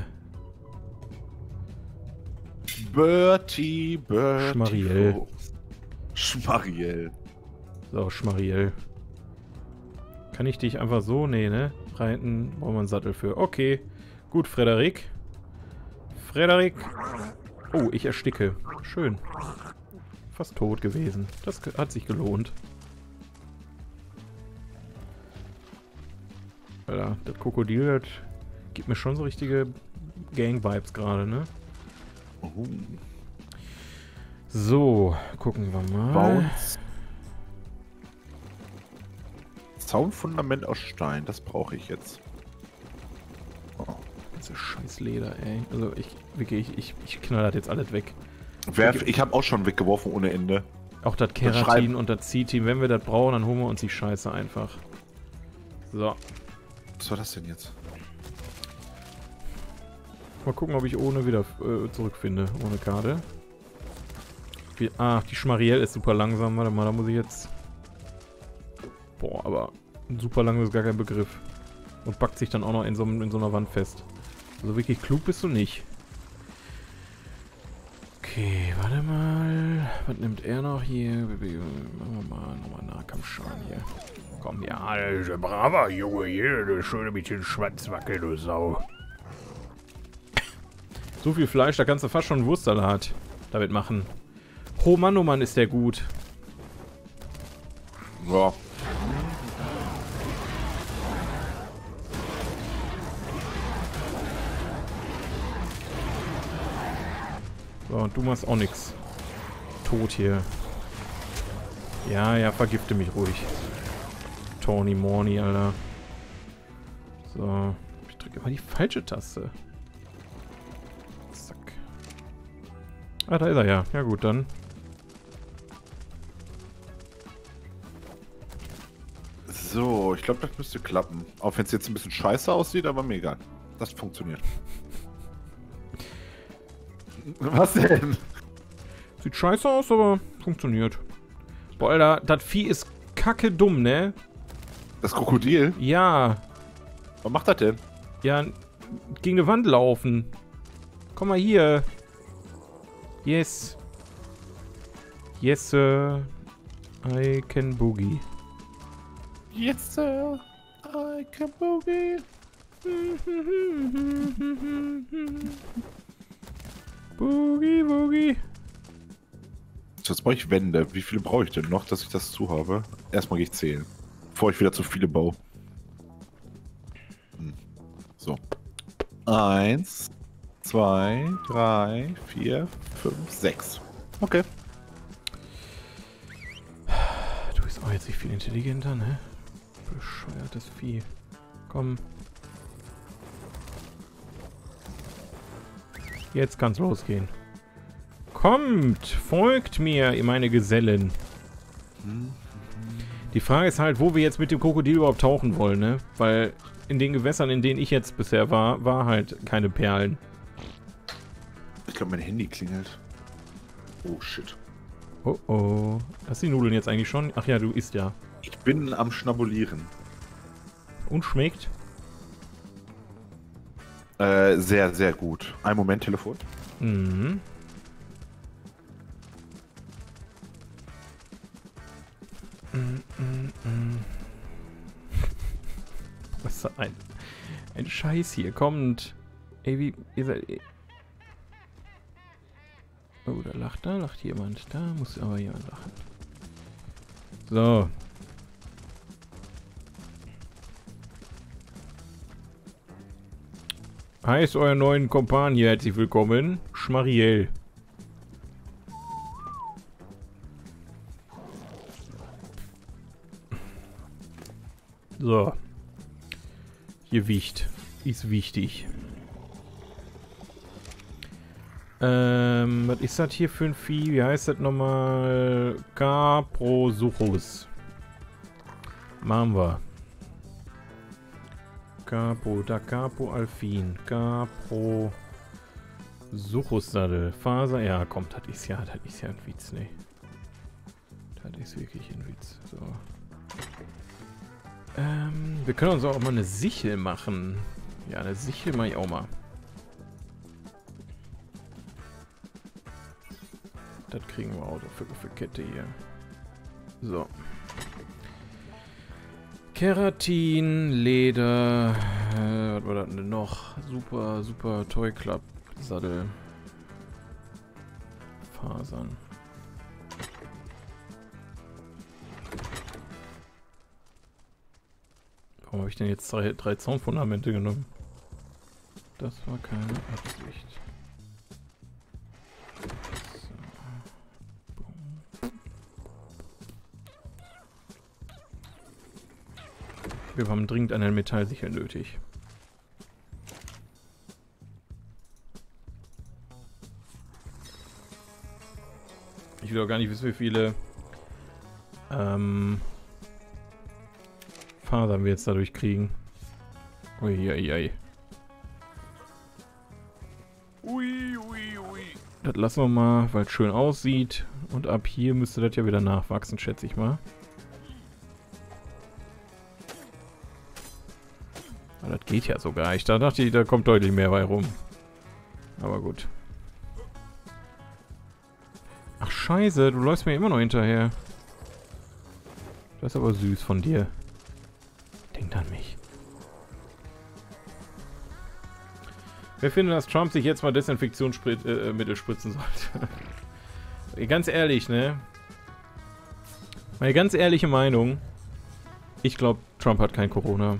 Bertie, Bertie. Schmariel. Fuchs. Schmariel. So, Schmariel. Kann ich dich einfach so? Nee, ne? Reiten, brauchen wir einen Sattel für. Okay. Gut, Frederik. Frederik. Oh, ich ersticke. Schön. Fast tot gewesen. Das hat sich gelohnt. Alter, das Krokodil, das gibt mir schon so richtige Gang-Vibes gerade, ne? Uh. So, gucken wir mal. Bounce. Zaunfundament aus Stein, das brauche ich jetzt. Oh, diese scheiß Leder, ey. Also ich, wirklich, ich, ich, ich knall das jetzt alles weg. Werf, ich habe auch schon weggeworfen ohne Ende. Auch das Keratin und das C-Team, wenn wir das brauchen, dann holen wir uns die Scheiße einfach. So. Was war das denn jetzt? Mal gucken, ob ich ohne wieder äh, zurückfinde, ohne Karte. Wie, ah, die Schmariel ist super langsam. Warte mal, da muss ich jetzt... Boah, aber super langsam ist gar kein Begriff. Und backt sich dann auch noch in so, in so einer Wand fest. Also wirklich klug bist du nicht. Okay, warte mal. Was nimmt er noch hier? Machen wir mal nochmal Nahkampfschaden hier. Komm, ja, alter, braver Junge hier, du schöne mit den Schwanz wackeln, du Sau. So viel Fleisch, da kannst du fast schon einen Wurstsalat damit machen. Oh Mann, oh Mann, ist der gut. Ja. So, und du machst auch nix. Tot hier. Ja, ja, vergifte mich ruhig. Tony Morny, Alter. So. Ich drücke immer die falsche Taste. Zack. Ah, da ist er ja. Ja gut, dann. So, ich glaube, das müsste klappen. Auch wenn es jetzt ein bisschen scheiße aussieht, aber mir egal. Das funktioniert. Was denn? Sieht scheiße aus, aber funktioniert. Boah, Alter, das Vieh ist kacke dumm, ne? Das Krokodil? Ja. Was macht das denn? Ja, gegen eine Wand laufen. Komm mal hier. Yes. Yes, sir. I can boogie. Yes, sir. I can boogie. Boogie, boogie. Jetzt brauche ich Wände. Wie viele brauche ich denn noch, dass ich das zu habe? Erstmal gehe ich zählen. Bevor ich wieder zu viele baue. Hm. So. Eins, zwei, drei, vier, fünf, sechs. Okay. Du bist auch jetzt nicht viel intelligenter, ne? Bescheuertes Vieh. Komm. Jetzt kann's losgehen. Kommt, folgt mir, ihr meine Gesellen. Die Frage ist halt, wo wir jetzt mit dem Krokodil überhaupt tauchen wollen, ne? Weil in den Gewässern, in denen ich jetzt bisher war, war halt keine Perlen. Ich glaube, mein Handy klingelt. Oh, shit. Oh oh. Hast du die Nudeln jetzt eigentlich schon? Ach ja, du isst ja. Ich bin am Schnabulieren. Und schmeckt? Äh, sehr, sehr gut. Ein Moment, Telefon. Mhm. Mm, mm, mm. Was ist ein, ein Scheiß hier kommt. Ey, wie ihr seid. Oh, da lacht, da lacht jemand. Da muss aber jemand lachen. So. Heißt euer neuen Kompan hier herzlich willkommen. Schmariel. So. Gewicht. Ist wichtig. Ähm, was ist das hier für ein Vieh? Wie heißt das nochmal? Caprosuchus. Machen wir. Capo, da Capo Alphin. Capro Suchus-Sattel. Faser. Ja, komm, das ist ja, das ist ja ein Witz, ne? Das ist wirklich ein Witz. So. Ähm, wir können uns auch mal eine Sichel machen. Ja, eine Sichel mache ich auch mal. Das kriegen wir auch für, für Kette hier. So. Keratin, Leder, äh, was war das denn noch? Super, super Toy Club Sattel. Fasern. Warum habe ich denn jetzt drei, drei Zaunfundamente genommen? Das war keine Absicht. Wir haben dringend einen Metallsichel nötig. Ich will auch gar nicht wissen, wie viele ähm, Fasern wir jetzt dadurch kriegen. Uiuiui. Ui, ui, ui. Das lassen wir mal, weil es schön aussieht. Und ab hier müsste das ja wieder nachwachsen, schätze ich mal. Das geht ja sogar. Ich da dachte, da kommt deutlich mehr bei rum. Aber gut. Ach scheiße, du läufst mir immer noch hinterher. Das ist aber süß von dir. Denk an mich. Wer findet, dass Trump sich jetzt mal Desinfektionsmittel äh, spritzen sollte? Ganz ehrlich, ne? Meine ganz ehrliche Meinung. Ich glaube, Trump hat kein Corona.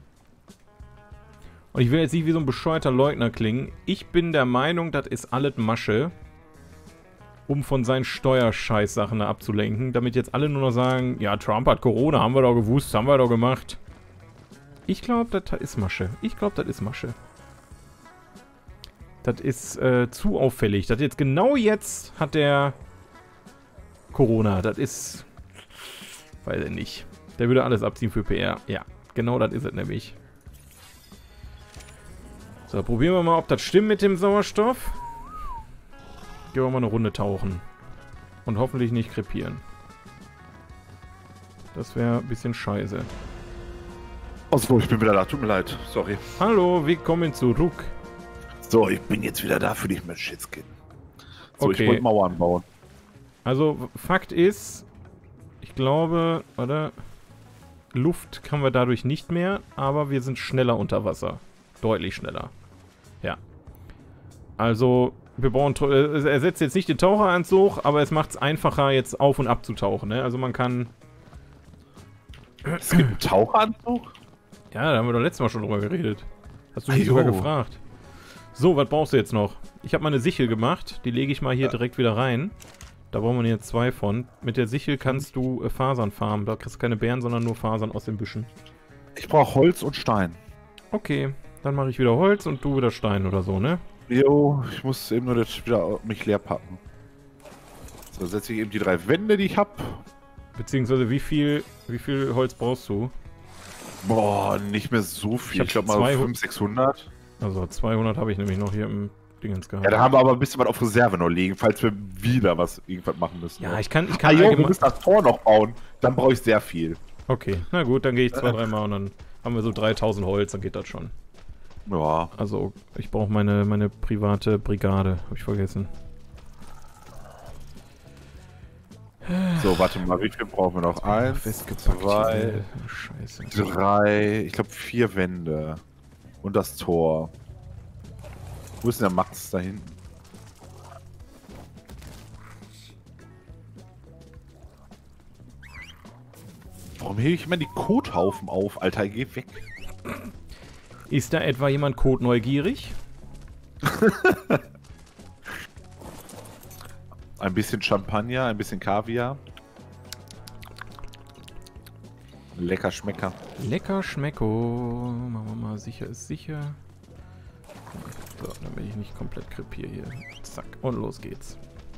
Und ich will jetzt nicht wie so ein bescheuerter Leugner klingen. Ich bin der Meinung, das ist alles Masche, um von seinen Steuerscheißsachen da abzulenken, damit jetzt alle nur noch sagen, ja, Trump hat Corona, haben wir doch gewusst, haben wir doch gemacht. Ich glaube, das ist Masche. Ich glaube, das ist Masche. Das ist äh, zu auffällig. Das jetzt genau jetzt hat der Corona. Das ist, weiß ich nicht. Der würde alles abziehen für P R. Ja, genau das ist es nämlich. So, probieren wir mal, ob das stimmt mit dem Sauerstoff. Gehen wir mal eine Runde tauchen. Und hoffentlich nicht krepieren. Das wäre ein bisschen scheiße. Achso, ich bin wieder da. Tut mir leid. Sorry. Hallo, willkommen zurück. So, ich bin jetzt wieder da für dich mit Shitskin. So, Okay. ich wollte Mauern bauen. Also, Fakt ist, ich glaube, oder? Luft kann wir dadurch nicht mehr, aber wir sind schneller unter Wasser. Deutlich schneller. Ja. Also, wir brauchen, es ersetzt jetzt nicht den Taucheranzug, aber es macht es einfacher, jetzt auf- und abzutauchen. Ne? Also man kann... Es gibt einen Taucheranzug? Ja, da haben wir doch letztes Mal schon drüber geredet. Hast du mich Ajo. sogar gefragt. So, was brauchst du jetzt noch? Ich habe mal eine Sichel gemacht. Die lege ich mal hier ja. direkt wieder rein. Da brauchen wir jetzt zwei von. Mit der Sichel kannst du äh, Fasern farmen. Da kriegst du keine Beeren, sondern nur Fasern aus den Büschen. Ich brauche Holz und Stein. Okay, dann mache ich wieder Holz und du wieder Stein oder so, ne? Jo, ich muss eben nur das wieder mich leer packen. So, setze ich eben die drei Wände, die ich habe. Beziehungsweise wie viel, wie viel Holz brauchst du? Boah, nicht mehr so viel. Ich Ich, hab glaube mal zwei- fünfhundert, sechshundert. Also zweihundert habe ich nämlich noch hier im Dingens gehabt. Ja, da haben wir aber ein bisschen was auf Reserve noch liegen, falls wir wieder was irgendwas machen müssen. Ja, ich kann, ich Ah, kann jo, wir allgemein... müssen das Tor noch bauen. Dann brauche ich sehr viel. Okay, na gut, dann gehe ich zwei, dreimal und dann haben wir so dreitausend Holz, dann geht das schon. Ja. Also, ich brauche meine, meine private Brigade, habe ich vergessen. So, warte mal, wie viel brauchen wir noch? Eins, Festgepackt zwei, hier. Scheiße. drei, ich glaube vier Wände. Und das Tor. Wo ist denn der Max da hinten? Warum hebe ich immer die Kothaufen auf, Alter? Geh weg. Ist da etwa jemand kotneugierig? Ein bisschen Champagner, ein bisschen Kaviar. Lecker Schmecker. Lecker Schmecko. Machen wir mal, sicher ist sicher. So, damit ich nicht komplett krepiere hier. Zack, und los geht's.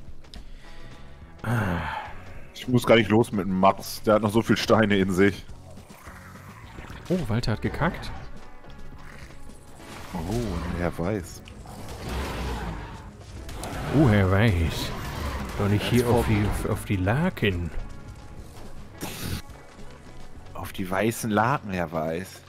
Ich muss gar nicht los mit dem Max. Der hat noch so viel Steine in sich. Oh, Walter hat gekackt. Oh, wer weiß. Oh, Herr Weiß. Doch nicht hier auf die, auf die Laken. Auf die weißen Laken, wer weiß.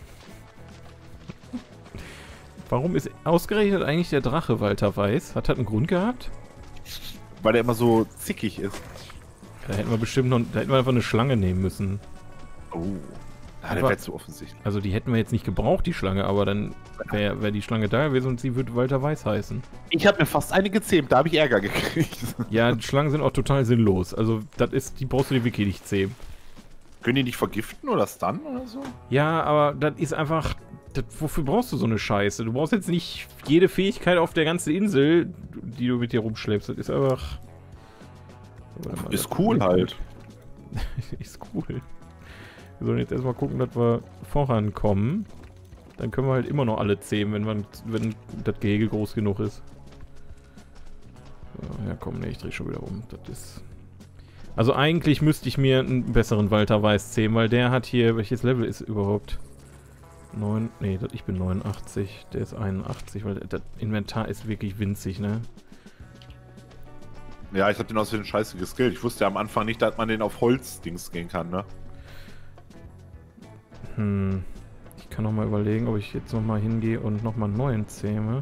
Warum ist ausgerechnet eigentlich der Drache Walter Weiß? Hat das einen Grund gehabt? Weil er immer so zickig ist. Da hätten wir bestimmt noch, da hätten wir einfach eine Schlange nehmen müssen. Oh. Ah, der wäre zu offensichtlich. Also die hätten wir jetzt nicht gebraucht, die Schlange, aber dann wäre wär die Schlange da gewesen und sie würde Walter Weiß heißen. Ich habe mir fast eine gezähmt, da habe ich Ärger gekriegt. Ja, die Schlangen sind auch total sinnlos. Also das ist, die brauchst du dir wirklich nicht zähmen. Können die nicht vergiften oder stunnen oder so? Ja, aber das ist einfach... Das, wofür brauchst du so eine Scheiße? Du brauchst jetzt nicht jede Fähigkeit auf der ganzen Insel, die du mit dir rumschleppst. Das ist einfach... Ist cool halt. Ist cool. Wir sollen jetzt erstmal gucken, dass wir vorankommen. Dann können wir halt immer noch alle zähmen, wenn, man, wenn das Gehege groß genug ist. So, ja komm, ne, ich dreh schon wieder um. Das ist... Also eigentlich müsste ich mir einen besseren Walter Weiß zähmen, weil der hat hier... Welches Level ist überhaupt? neun... Ne, ich bin neunundachtzig. Der ist einundachtzig, weil das Inventar ist wirklich winzig, ne? Ja, ich hab den aus den Scheiße geskillt. Ich wusste ja am Anfang nicht, dass man den auf Holzdings gehen kann, ne? Hm. Ich kann noch mal überlegen, ob ich jetzt noch mal hingehe und noch mal einen neuen zähme.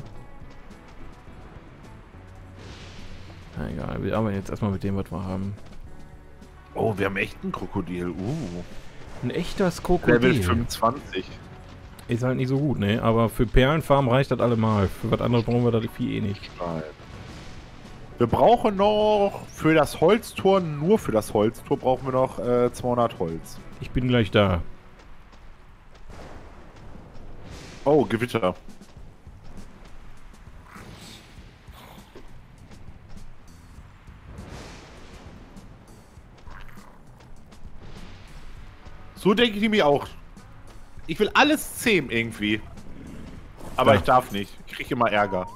Na egal, wir arbeiten jetzt erstmal mit dem, was wir haben. Oh, wir haben echt einen Krokodil. Uh. Ein echtes Krokodil. Level fünfundzwanzig. Ist halt nicht so gut, ne? Aber für Perlenfarm reicht das allemal. Für was anderes brauchen wir das Vieh eh nicht. Wir brauchen noch für das Holztor, nur für das Holztor brauchen wir noch äh, zweihundert Holz. Ich bin gleich da. Oh, Gewitter. So denke ich mir auch. Ich will alles zähmen irgendwie. Aber Ja. ich darf nicht. Ich kriege immer Ärger.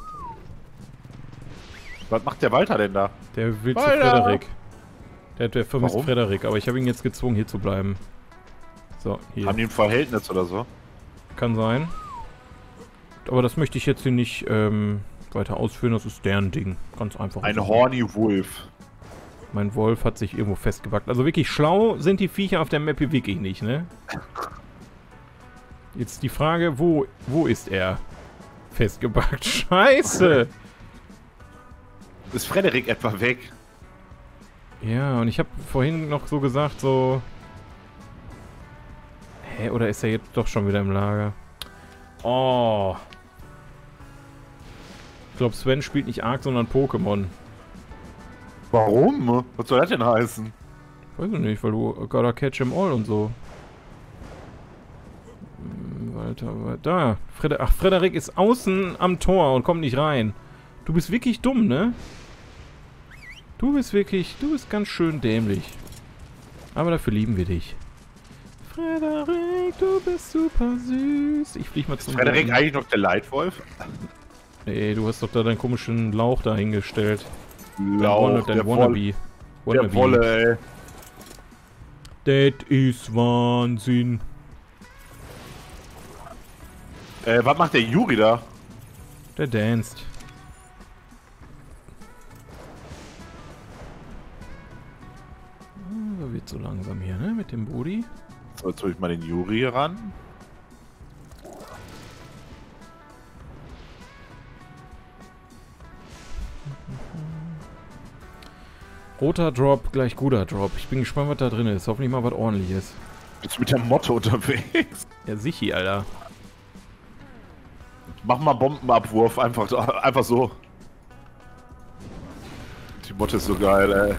Was macht der Walter denn da? Der will zu Walter! Frederik. Der, der vermisst Warum? Frederik, aber ich habe ihn jetzt gezwungen, hier zu bleiben. So, hier. Haben die ein Verhältnis oder so? Kann sein. Aber das möchte ich jetzt hier nicht ähm, weiter ausführen, das ist deren Ding. Ganz einfach. Ein Horny Wolf. Mein Wolf hat sich irgendwo festgebackt. Also wirklich schlau sind die Viecher auf der Map hier wirklich nicht, ne? Jetzt die Frage, wo, wo ist er? Festgebackt. Scheiße! Ist Frederik etwa weg? Ja, und ich habe vorhin noch so gesagt, so... Hä, oder ist er jetzt doch schon wieder im Lager? Oh. Ich glaube, Sven spielt nicht Ark, sondern Pokémon. Warum? Was soll das denn heißen? Weiß ich nicht, weil du gotta catch 'em all und so. Hm, Walter, Walter. Da. Freder Ach, Frederik ist außen am Tor und kommt nicht rein. Du bist wirklich dumm, ne? Du bist wirklich... Du bist ganz schön dämlich. Aber dafür lieben wir dich. Frederik, du bist super süß. Ich flieg mal zum... Ist Frederik Boden. eigentlich noch der Leitwolf? Nee, du hast doch da deinen komischen Lauch da hingestellt. Lauch, Dein der, Wannabe. Wolle, der Wolle, ey. Das ist Wahnsinn. Äh, was macht der Juri da? Der danced. Ah, wird so langsam hier, ne? Mit dem Booty. So, jetzt hol ich mal den Juri hier ran. Roter Drop, gleich guter Drop. Ich bin gespannt, was da drin ist. Hoffentlich mal was ordentliches. Bist du mit der Motte unterwegs? Ja, sichi, Alter. Mach mal Bombenabwurf, einfach, einfach so. Die Motte ist so geil, ey.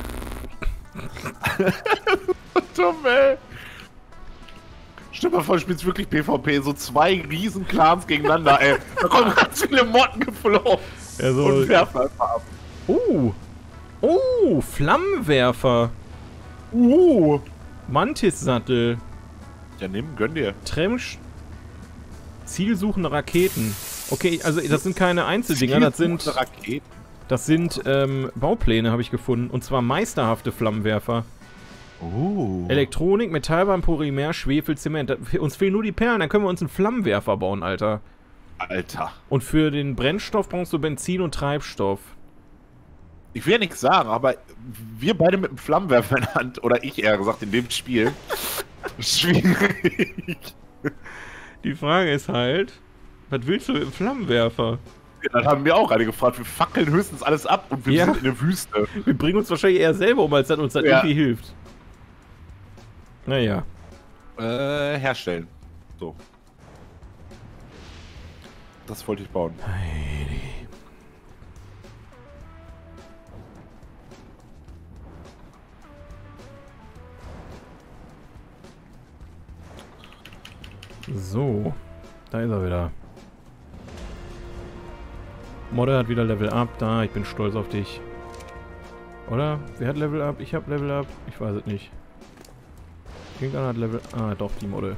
Dumm, ey. Stell dir mal vor, du spielst wirklich PvP, so zwei riesen Clans gegeneinander, ey. Da kommen ganz viele Motten geflogen. Ja, so Und werfen einfach ab. Oh! Oh! Flammenwerfer! Uh. Mantissattel! Ja, nimm, gönn dir. Tremsch. Zielsuchende Raketen. Okay, also das sind keine Einzeldinger, das sind... Raketen. Das sind ähm, Baupläne, habe ich gefunden. Und zwar meisterhafte Flammenwerfer. Oh. Elektronik, Metallbahn, Polymer, Schwefel, Zement. Da, uns fehlen nur die Perlen, dann können wir uns einen Flammenwerfer bauen, Alter. Alter. Und für den Brennstoff brauchst du Benzin und Treibstoff. Ich will ja nichts sagen, aber wir beide mit einem Flammenwerfer in der Hand, oder ich eher gesagt in dem Spiel, schwierig. Die Frage ist halt, was willst du mit dem Flammenwerfer? Ja, dann haben wir auch alle gefragt, wir fackeln höchstens alles ab und wir Ja. sind in der Wüste. Wir bringen uns wahrscheinlich eher selber um, als dass uns das Ja. irgendwie hilft. Naja. Äh, herstellen. So. Das wollte ich bauen. Heidi. So, da ist er wieder. Modder hat wieder Level Up da, ich bin stolz auf dich. Oder? Wer hat Level Up? Ich hab Level Up? Ich weiß es nicht. Irgendeiner hat Level... Ah, doch, die Modde.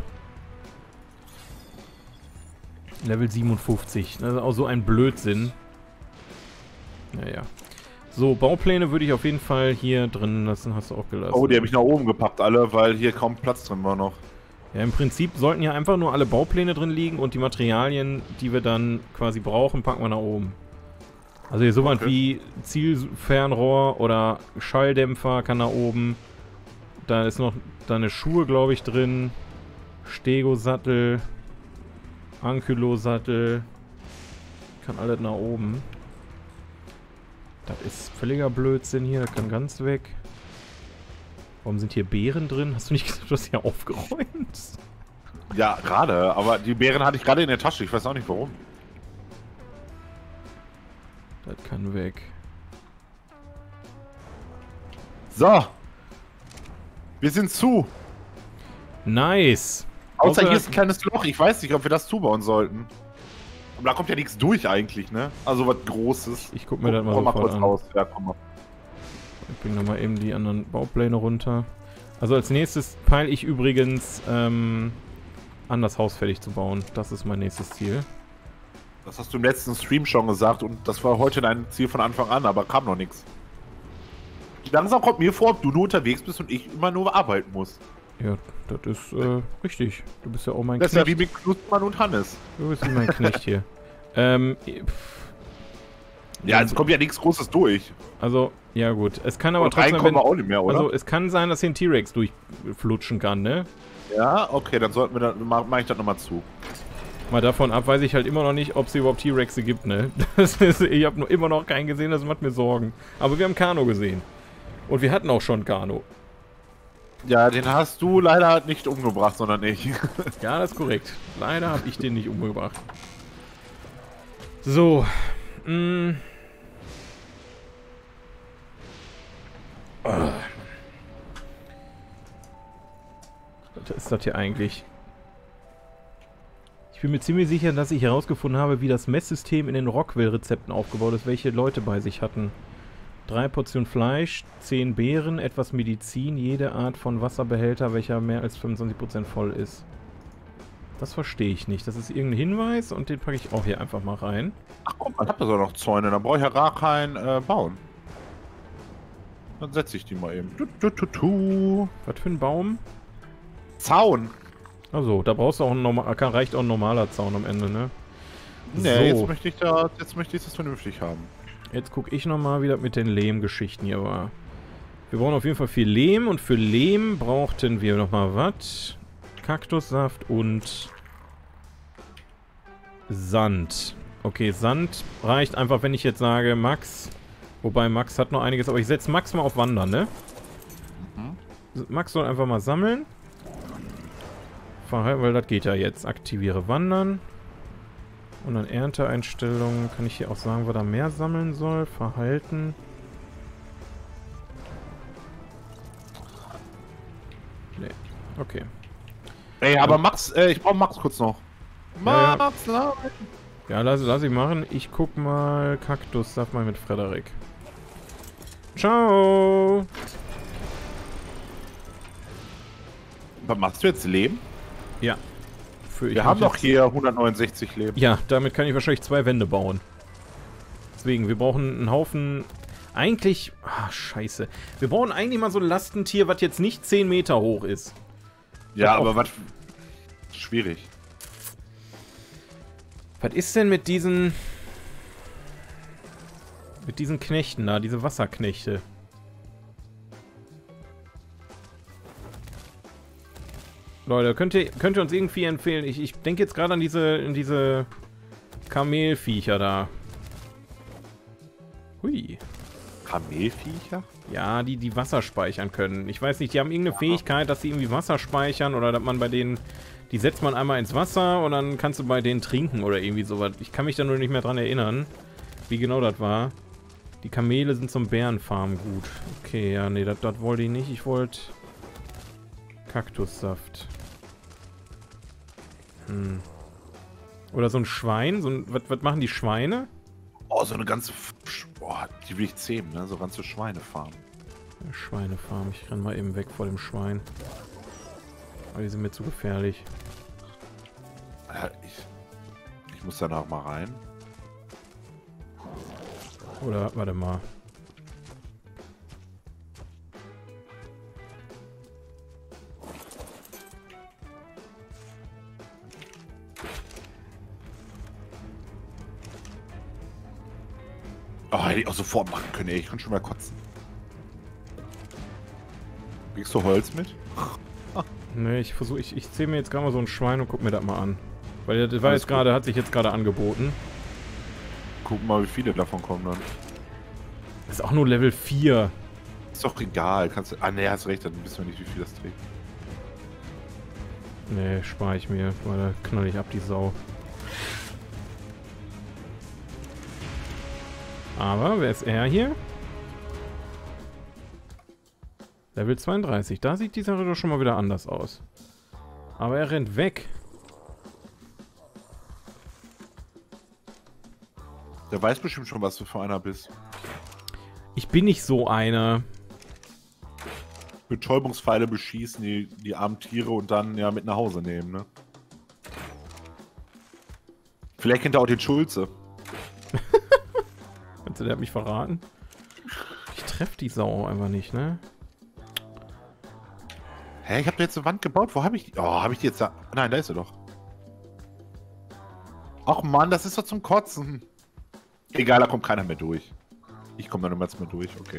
Level siebenundfünfzig. Das ist auch so ein Blödsinn. Naja. So, Baupläne würde ich auf jeden Fall hier drin lassen, hast du auch gelassen. Oh, die habe ich nach oben gepackt, alle, weil hier kaum Platz drin war noch. Ja, im Prinzip sollten ja einfach nur alle Baupläne drin liegen und die Materialien, die wir dann quasi brauchen, packen wir nach oben. Also hier sowas Okay. wie Zielfernrohr oder Schalldämpfer kann nach oben. Da ist noch deine Schuhe, glaube ich, drin. Stego-Sattel. Ankylo-Sattel. Kann alles nach oben. Das ist völliger Blödsinn hier, das kann ganz weg. Warum sind hier Beeren drin? Hast du nicht gesagt, du hast hier aufgeräumt? Ja, gerade, aber die Beeren hatte ich gerade in der Tasche, ich weiß auch nicht warum. Das kann weg. So. Wir sind zu. Nice. Außer Außer- hier ist ein kleines Loch, ich weiß nicht, ob wir das zubauen sollten. Aber da kommt ja nichts durch eigentlich, ne? Also was Großes. Ich guck mir das mal komm mal sofort kurz an. raus. Ja, komm mal. Ich bring nochmal eben die anderen Baupläne runter. Also als nächstes peile ich übrigens ähm, an, das Haus fertig zu bauen. Das ist mein nächstes Ziel. Das hast du im letzten Stream schon gesagt und das war heute dein Ziel von Anfang an, aber kam noch nichts. Langsam kommt mir vor, ob du nur unterwegs bist und ich immer nur arbeiten muss. Ja, das ist äh, richtig. Du bist ja auch mein Das ist ja Knecht. wie mit Knustmann und Hannes. Du bist wie mein Knecht hier. Ähm, pff. Ja, es kommt ja nichts Großes durch. Also, ja gut. Es kann aber Und rein trotzdem, kommen wenn, wir auch nicht mehr, oder? also es kann sein, dass hier ein T-Rex durchflutschen kann, ne? Ja, okay, dann sollten wir da, mach, mach ich das nochmal zu. Mal davon ab, weiß ich halt immer noch nicht, ob es überhaupt T-Rexe gibt, ne? Das ist, ich habe nur immer noch keinen gesehen, das macht mir Sorgen. Aber wir haben Kano gesehen. Und wir hatten auch schon Kano. Ja, den hast du leider nicht umgebracht, sondern ich. Ja, das ist korrekt. Leider habe ich den nicht umgebracht. So. Mh. Ah. Was ist das hier eigentlich? Ich bin mir ziemlich sicher, dass ich herausgefunden habe, wie das Messsystem in den Rockwell-Rezepten aufgebaut ist, welche Leute bei sich hatten. Drei Portionen Fleisch, zehn Beeren, etwas Medizin, jede Art von Wasserbehälter, welcher mehr als fünfundzwanzig Prozent voll ist. Das verstehe ich nicht. Das ist irgendein Hinweis und den packe ich auch hier einfach mal rein. Ach guck mal, ich hab da so noch Zäune, dann brauche ich ja gar keinen äh, bauen. Dann setze ich die mal eben. Du, du, du, du. Was für ein Baum? Zaun. Also, da brauchst du auch ein normal, kann, reicht auch ein normaler Zaun am Ende, ne? Nee, So. jetzt möchte ich da, jetzt möchte ich das vernünftig haben. Jetzt gucke ich nochmal, wie das mit den Lehmgeschichten hier war. Wir brauchen auf jeden Fall viel Lehm und für Lehm brauchten wir nochmal was? Kaktussaft und Sand. Okay, Sand reicht einfach, wenn ich jetzt sage Max. Wobei Max hat noch einiges, aber ich setze Max mal auf Wandern, ne? Mhm. Max soll einfach mal sammeln. Verhalten, weil das geht ja jetzt. Aktiviere Wandern. Und dann Ernteeinstellungen kann ich hier auch sagen, was er mehr sammeln soll. Verhalten. Nee. Okay. Ey, aber Max, äh, ich brauche Max kurz noch. Ja, ja. Max, nein. Ja, lass, lass ich machen. Ich guck mal Kaktus, sag mal mit Frederik. Ciao! Was machst du jetzt? Leben? Ja. Für ich Wir haben mach doch jetzt- hier hundertneunundsechzig Leben. Ja, damit kann ich wahrscheinlich zwei Wände bauen. Deswegen, wir brauchen einen Haufen... Eigentlich... Ah, scheiße. Wir brauchen eigentlich mal so ein Lastentier, was jetzt nicht zehn Meter hoch ist. Ja, Auch- aber was... Schwierig. Was ist denn mit diesen... Mit diesen Knechten da, diese Wasserknechte? Leute, könnt ihr, könnt ihr uns irgendwie empfehlen? Ich, ich denke jetzt gerade an diese, an diese Kamelviecher da. Hui. Kamelviecher? Ja, die, die Wasser speichern können. Ich weiß nicht, die haben irgendeine Fähigkeit, dass sie irgendwie Wasser speichern oder dass man bei denen, die setzt man einmal ins Wasser und dann kannst du bei denen trinken oder irgendwie sowas. Ich kann mich da nur nicht mehr dran erinnern, wie genau das war. Die Kamele sind zum Bärenfarm gut. Okay, ja, nee, das wollte ich nicht. Ich wollte Kaktussaft. Hm. Oder so ein Schwein. So ein, was, was machen die Schweine? Oh, so eine ganze... Boah, die will ich zähmen, ne? So ganze Schweinefarm. Ja, Schweinefarm. Ich renn mal eben weg vor dem Schwein. Aber die sind mir zu gefährlich. Ja, ich, ich muss danach mal rein. Oder, warte mal. Oh, hätte ich auch sofort machen können, ey. Ich kann schon mal kotzen. Kriegst du Holz mit? Ne, ich versuche, ich, ich zähle mir jetzt gerade mal so ein Schwein und guck mir das mal an. Weil das war jetzt gerade, hat sich jetzt gerade angeboten. Guck mal, wie viele davon kommen dann. Das ist auch nur Level vier. Ist doch egal. Kannst du. Ah, ne, hast recht, dann wissen wir nicht, wie viel das trägt. Ne, spare ich mir, weil da knall ich ab die Sau. Aber, wer ist er hier? Level zweiunddreißig. Da sieht die Sache doch schon mal wieder anders aus. Aber er rennt weg. Der weiß bestimmt schon, was du für einer bist. Ich bin nicht so einer. Betäubungspfeile beschießen, die, die armen Tiere und dann ja mit nach Hause nehmen, ne? Vielleicht kennt er auch den Schulze. Meinst du, der hat mich verraten? Ich treffe die Sau einfach nicht, ne? Hä, ich habe jetzt eine Wand gebaut. Wo habe ich die? Oh, habe ich die jetzt da? Nein, da ist sie doch. Ach Mann, das ist doch zum Kotzen. Egal, da kommt keiner mehr durch. Ich komme da niemals mehr durch, okay.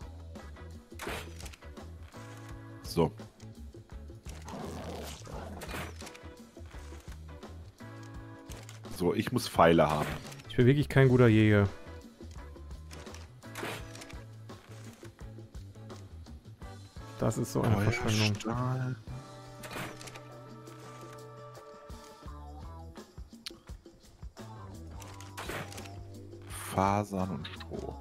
So. So, ich muss Pfeile haben. Ich bin wirklich kein guter Jäger. Das ist so eine Verschwendung. Stahl. Fasern und Stroh.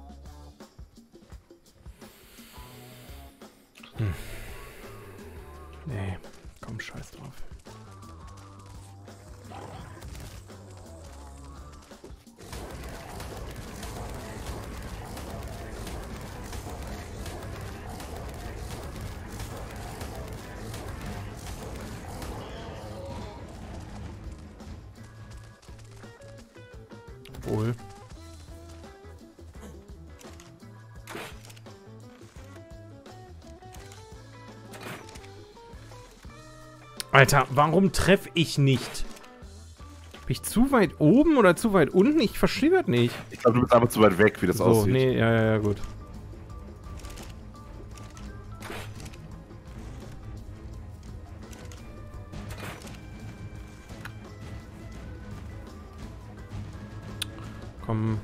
Hm. Nee, komm, scheiß drauf. Wohl. Alter, warum treffe ich nicht? Bin ich zu weit oben oder zu weit unten? Ich verstehe das nicht. Ich glaube, du bist einfach zu weit weg, wie das So, aussieht. nee, ja, ja, ja, gut. Komm.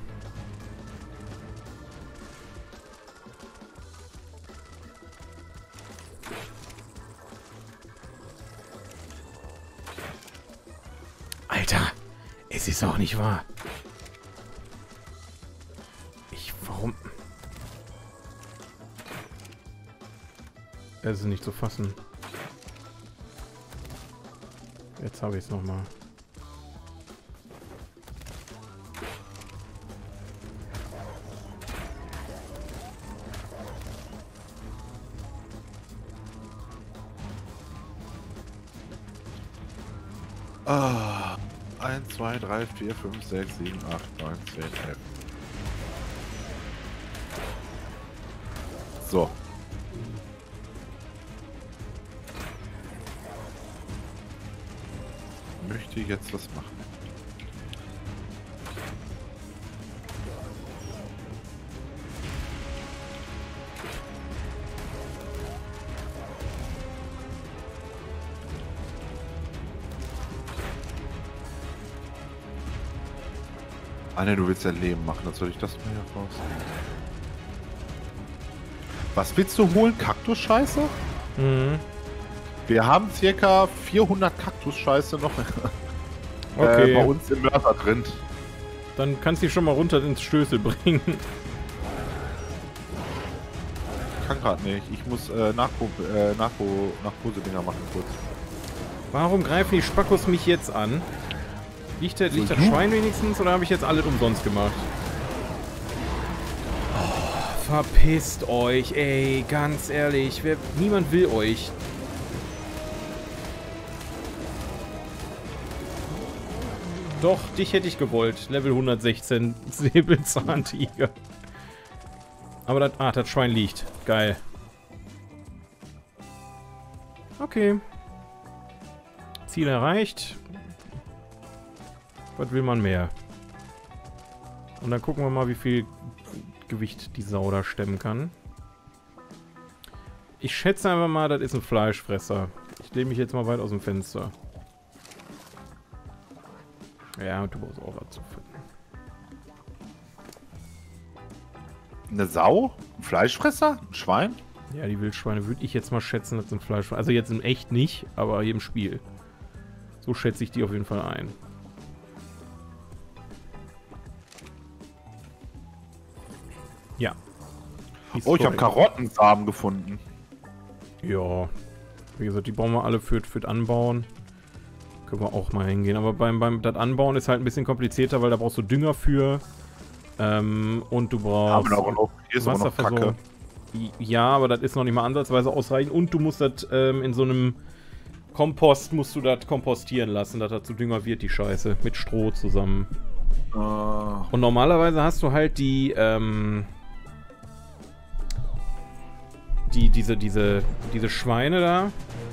Alter, es ist auch nicht wahr. Ich, warum? Es ist nicht zu fassen. Jetzt habe ich es nochmal. Ah, eins, zwei, drei, vier, fünf, sechs, sieben, acht, neun, zehn, elf. So. Ich möchte jetzt was machen. Ah ne, du willst ja Leben machen, dann soll ich das mal hier raus. Was willst du holen? Kaktusscheiße? Mhm. Wir haben circa vierhundert Kaktusscheiße noch Okay. äh, bei uns im Mörser drin. Dann kannst du die schon mal runter ins Stößel bringen. Ich kann gerade nicht. Ich muss äh, Nachpo, äh, Nachpo, Nachposedinger machen kurz. Warum greifen die Spackos mich jetzt an? Liegt, der, liegt das Schwein wenigstens oder habe ich jetzt alles umsonst gemacht? Oh, verpisst euch, ey, ganz ehrlich. Wer, niemand will euch. Doch, dich hätte ich gewollt. Level hundertsechzehn, Säbelzahntiger. Aber das, ah, das Schwein liegt. Geil. Okay. Ziel erreicht. Was will man mehr? Und dann gucken wir mal, wie viel Gewicht die Sau da stemmen kann. Ich schätze einfach mal, das ist ein Fleischfresser. Ich lehne mich jetzt mal weit aus dem Fenster. Ja, du brauchst auch was zu finden. Eine Sau? Ein Fleischfresser? Ein Schwein? Ja, die Wildschweine würde ich jetzt mal schätzen, das sind Fleischfresser. Also jetzt in echt nicht, aber hier im Spiel. So schätze ich die auf jeden Fall ein. Ja. Oh, ich habe Karottensamen gefunden. Ja. Wie gesagt, die brauchen wir alle für, für das Anbauen. Können wir auch mal hingehen. Aber beim, beim das Anbauen ist halt ein bisschen komplizierter, weil da brauchst du Dünger für. Ähm, und du brauchst aber noch, hier ist aber noch Kacke. Ja, aber das ist noch nicht mal ansatzweise ausreichend. Und du musst das ähm, in so einem Kompost musst du das kompostieren lassen, dass das zu Dünger wird, die Scheiße. Mit Stroh zusammen. Uh. Und normalerweise hast du halt die, ähm, die, diese, diese, diese Schweine da.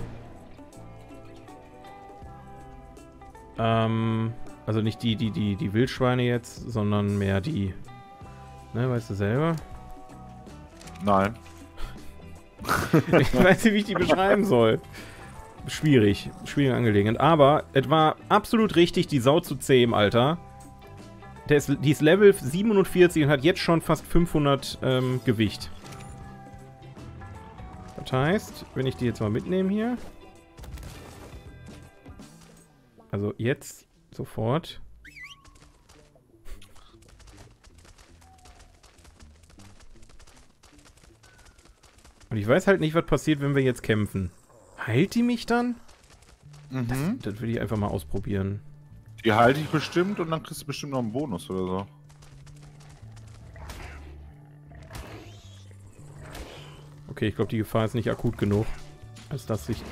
Ähm, also nicht die, die, die, die Wildschweine jetzt, sondern mehr die, ne, weißt du selber? Nein. Ich weiß nicht, wie ich die beschreiben soll. Schwierig, schwierige Angelegenheit. Aber es war absolut richtig, die Sau zu zähmen, Alter. Der ist, die ist Level siebenundvierzig und hat jetzt schon fast fünfhundert ähm, Gewicht. Das heißt, wenn ich die jetzt mal mitnehme hier. Also jetzt sofort. Und ich weiß halt nicht, was passiert, wenn wir jetzt kämpfen. Heilt die mich dann? Mhm. Das, das will ich einfach mal ausprobieren. Die halte ich bestimmt und dann kriegst du bestimmt noch einen Bonus oder so. Okay, ich glaube, die Gefahr ist nicht akut genug, als dass ich...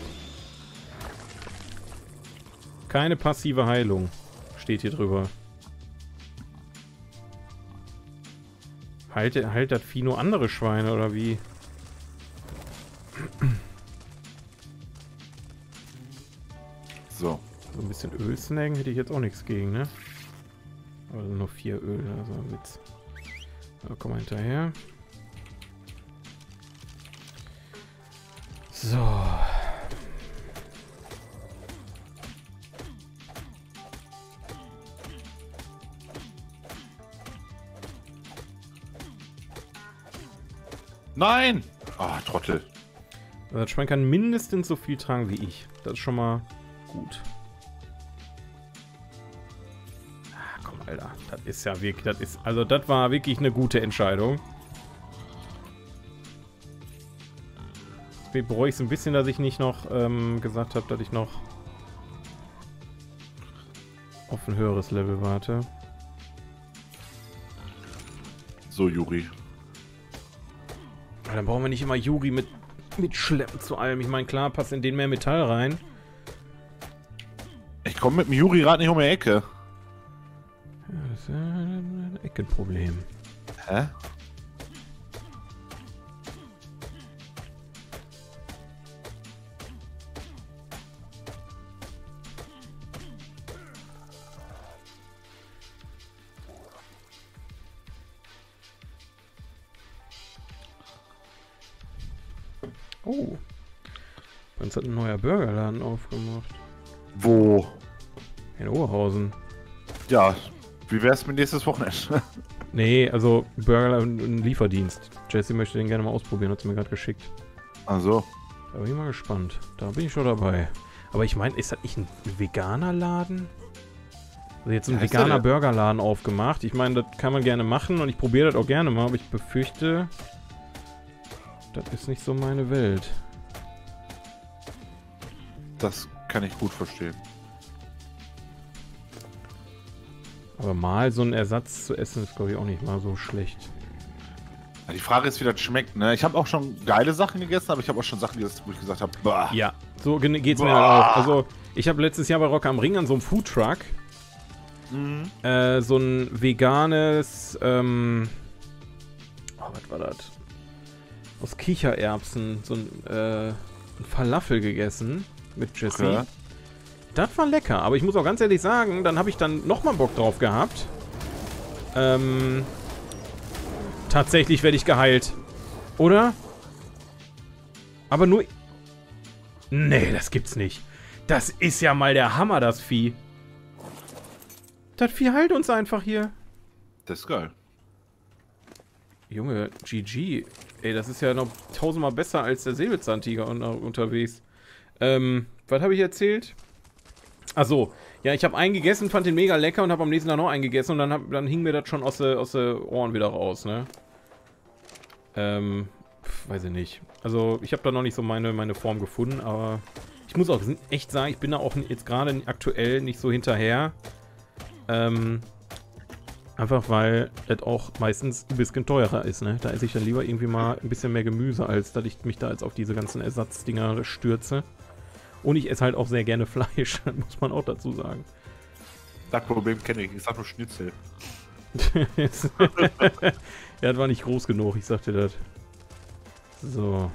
Keine passive Heilung steht hier drüber. Heilt, heilt das Vieh nur andere Schweine oder wie? So. So ein bisschen Öl snacken hätte ich jetzt auch nichts gegen, ne? Aber nur vier Öl, also Witz. So, komm mal hinterher. So. Nein! Ah, Trottel. Also das Schwein kann mindestens so viel tragen wie ich. Das ist schon mal gut. Ah, komm, Alter. Das ist ja wirklich, das ist, also das war wirklich eine gute Entscheidung. Jetzt bereue ich es ein bisschen, dass ich nicht noch ähm, gesagt habe, dass ich noch auf ein höheres Level warte. So, Juri. Dann brauchen wir nicht immer Yuri mit, mit Schleppen zu allem. Ich meine, klar, passt in den mehr Metall rein. Ich komme mit dem Juri-Rad nicht um die Ecke. Ja, das ist ein Eckenproblem. Hä? Oh. Bei uns hat ein neuer Burgerladen aufgemacht. Wo? In Oberhausen. Ja, wie wär's mit nächstes Wochenende? Nee, also Burger ein Lieferdienst. Jessie möchte den gerne mal ausprobieren, hat sie mir gerade geschickt. Ach so. Da bin ich mal gespannt. Da bin ich schon dabei. Aber ich meine, ist das nicht ein veganer Laden? Also jetzt ein Ja, veganer der? Burgerladen aufgemacht. Ich meine, das kann man gerne machen und ich probiere das auch gerne mal, aber ich befürchte, das ist nicht so meine Welt. Das kann ich gut verstehen. Aber mal so einen Ersatz zu essen ist, glaube ich, auch nicht mal so schlecht. Ja, die Frage ist, wie das schmeckt, ne? Ich habe auch schon geile Sachen gegessen, aber ich habe auch schon Sachen gegessen, wo ich gesagt habe, bah. Ja, so ge- geht's mir Boah. halt auch. Also, ich habe letztes Jahr bei Rock am Ring an so einem Foodtruck Mhm. äh, so ein veganes, ähm, oh, was war das? Aus Kichererbsen, so ein, äh, ein Falafel gegessen mit Jessie. Okay. Das war lecker, aber ich muss auch ganz ehrlich sagen, dann habe ich dann nochmal Bock drauf gehabt. Ähm, tatsächlich werde ich geheilt. Oder? Aber nur... Nee, das gibt's nicht. Das ist ja mal der Hammer, das Vieh. Das Vieh heilt uns einfach hier. Das ist geil. Junge, G G. Ey, das ist ja noch tausendmal besser als der Säbelzahntiger un unterwegs. Ähm, was habe ich erzählt? Achso, ja, ich habe einen gegessen, fand den mega lecker und habe am nächsten Tag noch einen gegessen und dann, hab, dann hing mir das schon aus den aus de Ohren wieder raus, ne? Ähm, pf, weiß ich nicht. Also, ich habe da noch nicht so meine, meine Form gefunden, aber ich muss auch echt sagen, ich bin da auch jetzt gerade aktuell nicht so hinterher. Ähm, einfach weil das auch meistens ein bisschen teurer ist, ne? Da esse ich dann lieber irgendwie mal ein bisschen mehr Gemüse, als dass ich mich da jetzt auf diese ganzen Ersatzdinger stürze. Und ich esse halt auch sehr gerne Fleisch, muss man auch dazu sagen. Das Problem kenne ich, ich sag nur Schnitzel. Ja, das war nicht groß genug, ich sag dir das. So.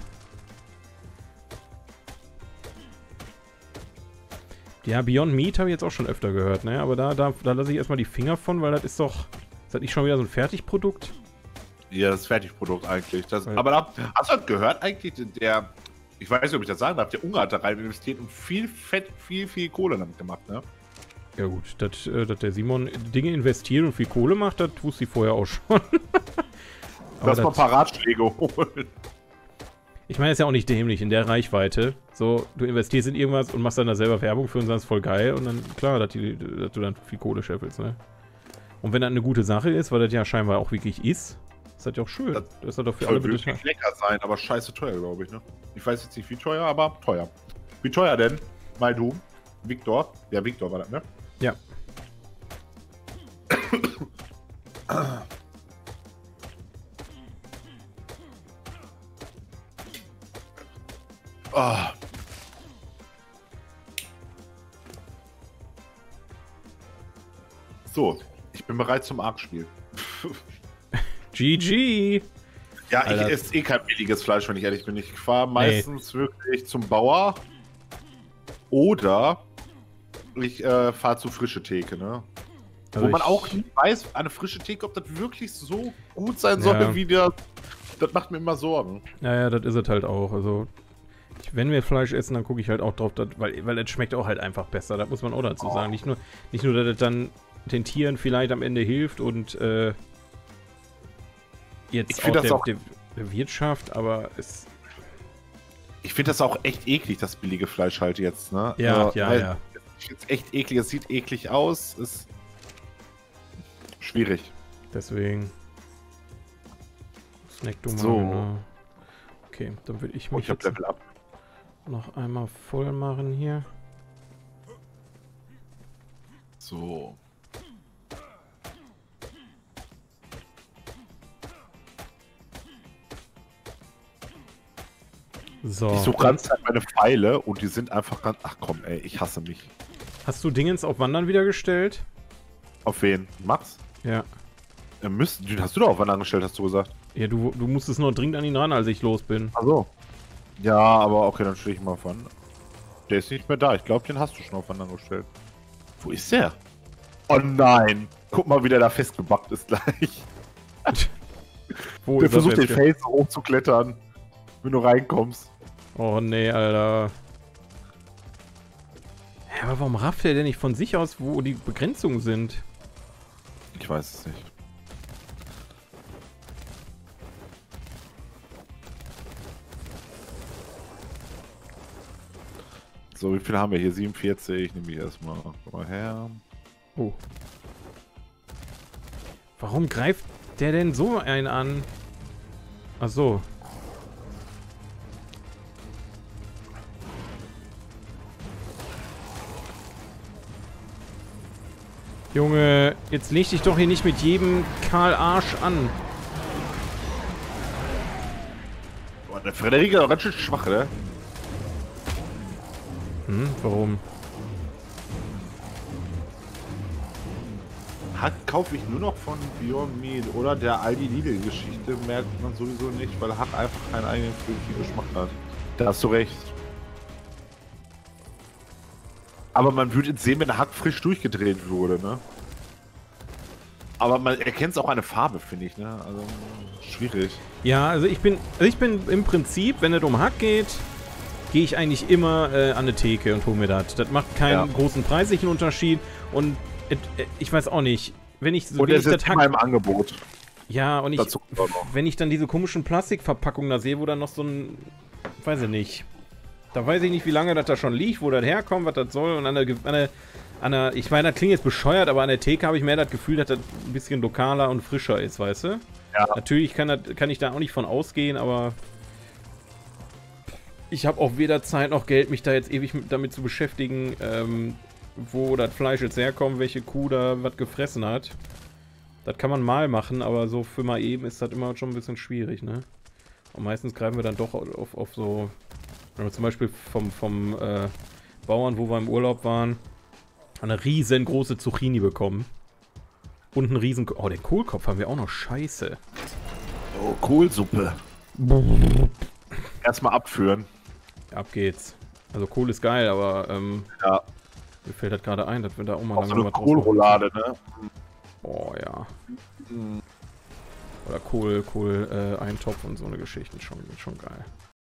Ja, Beyond Meat habe ich jetzt auch schon öfter gehört, ne? Aber da, da, da lasse ich erstmal die Finger von, weil das ist doch... Ist das nicht schon wieder so ein Fertigprodukt? Ja, das Fertigprodukt eigentlich. Das, Ja. aber da, hast du das gehört eigentlich? Der, ich weiß nicht, ob ich das sagen darf, der Ungar hat da rein investiert und viel Fett, viel, viel Kohle damit gemacht, ne? Ja gut, dass äh, dass der Simon Dinge investiert und viel Kohle macht, das wusste ich vorher auch schon. Lass mal ein paar Ratschläge holen. Ich meine, ist ja auch nicht dämlich in der Reichweite. So, du investierst in irgendwas und machst dann da selber Werbung für und sagst, voll geil. Und dann, klar, dass, die, dass du dann viel Kohle scheffelst, ne? Und wenn das eine gute Sache ist, weil das ja scheinbar auch wirklich ist, ist das ja auch schön. Das Das ist das doch für Soll alle wirklich bitte. lecker sein, aber scheiße teuer, glaube ich, ne? Ich weiß jetzt nicht, wie teuer, aber teuer. Wie teuer denn? My Doom? Victor? Ja, Victor war das, ne? Ja. Ah. So, ich bin bereit zum Arc-Spiel. G G! Ja, Alter. ich esse eh kein billiges Fleisch, wenn ich ehrlich bin. Ich fahre meistens wirklich zum Bauer oder ich äh, fahre zu frische Theke, ne? Also Wo man ich- auch nie weiß, eine frische Theke, ob das wirklich so gut sein soll, Ja. wie der. Das macht mir immer Sorgen. Naja, das ist es halt auch. Also, ich, wenn wir Fleisch essen, dann gucke ich halt auch drauf, dass, weil, weil das schmeckt auch halt einfach besser. Das muss man auch dazu Oh. sagen. Nicht nur, nicht nur, dass das dann den Tieren vielleicht am Ende hilft und äh, jetzt Ich auch, find das der, auch- der, der Wirtschaft, aber es. Ich finde das auch echt eklig, das billige Fleisch halt jetzt, ne? Ja, Äh, ja, weil ja. Ich finde es echt eklig, es sieht eklig aus, ist schwierig. Deswegen. Snack du mal. So. Ne? Okay, dann würde ich Oh, mich ich hab jetzt Level up. noch einmal voll machen hier. So. So. Ich suche ganz Zeit meine Pfeile und die sind einfach ganz. Ach komm, ey, ich hasse mich. Hast du Dingens auf Wandern wieder gestellt? Auf wen? Max? Ja. Äh, müssen, den hast du doch auf Wandern gestellt, hast du gesagt. Ja, du, du musstest nur dringend an ihn ran, als ich los bin. Ach so. Ja, aber okay, dann stelle ich mal auf Wandern. Der ist nicht mehr da. Ich glaube, den hast du schon auf Wandern gestellt. Wo ist der? Oh nein! Guck mal, wie der da festgebackt ist gleich. Wo Der ist das versucht den jetzt? Felsen hochzuklettern, wenn du reinkommst. Oh nee, Alter. Hä, aber warum rafft er denn nicht von sich aus, wo die Begrenzungen sind? Ich weiß es nicht. So, wie viel haben wir hier? siebenundvierzig, nehme ich erstmal. Komm mal her. Oh. Warum greift der denn so einen an? Ach so. Junge, jetzt leg dich doch hier nicht mit jedem Karl Arsch an. Boah, der Frederik ist auch ganz schön schwach, ne? Hm, warum? Hack kaufe ich nur noch von Beyond Meat oder der Aldi-Lidl-Geschichte, merkt man sowieso nicht, weil Hack einfach keinen eigenen fröhlichen Geschmack hat. Da hast du recht. Aber man würde jetzt sehen, wenn der Hack frisch durchgedreht wurde, ne? Aber man erkennt es auch an der Farbe, finde ich, ne? Also, schwierig. Ja, also ich bin, also ich bin im Prinzip, wenn es um Hack geht, gehe ich eigentlich immer äh, an eine Theke und hole mir das. Das macht keinen Ja. großen preislichen Unterschied und äh, ich weiß auch nicht, wenn ich so Und wenn es ich ist immer im Angebot. ja, und ich, Dazu kommt auch noch. wenn ich dann diese komischen Plastikverpackungen da sehe, wo dann noch so ein, weiß ich nicht, da weiß ich nicht, wie lange das da schon liegt, wo das herkommt, was das soll und an der, Ge- an der, an der ich meine, das klingt jetzt bescheuert, aber an der Theke habe ich mehr das Gefühl, dass das ein bisschen lokaler und frischer ist, weißt du? Ja. Natürlich kann, das, kann ich da auch nicht von ausgehen, aber ich habe auch weder Zeit noch Geld, mich da jetzt ewig mit, damit zu beschäftigen, ähm, wo das Fleisch jetzt herkommt, welche Kuh da was gefressen hat. Das kann man mal machen, aber so für mal eben ist das immer schon ein bisschen schwierig, ne? Und meistens greifen wir dann doch auf, auf so, wenn wir zum Beispiel vom, vom äh, Bauern, wo wir im Urlaub waren, eine riesengroße Zucchini bekommen. Und einen riesen... Oh, den Kohlkopf haben wir auch noch. Scheiße. Oh, Kohlsuppe. Erstmal abführen. Ab geht's. Also Kohl ist geil, aber ähm, Ja. mir fällt das gerade ein, dass wir da auch mal Auch so langsam eine was draus Kohlroulade, ne? machen. Oh ja. Oder Kohl, Kohl, äh, Eintopf und so eine Geschichte. Schon, schon geil.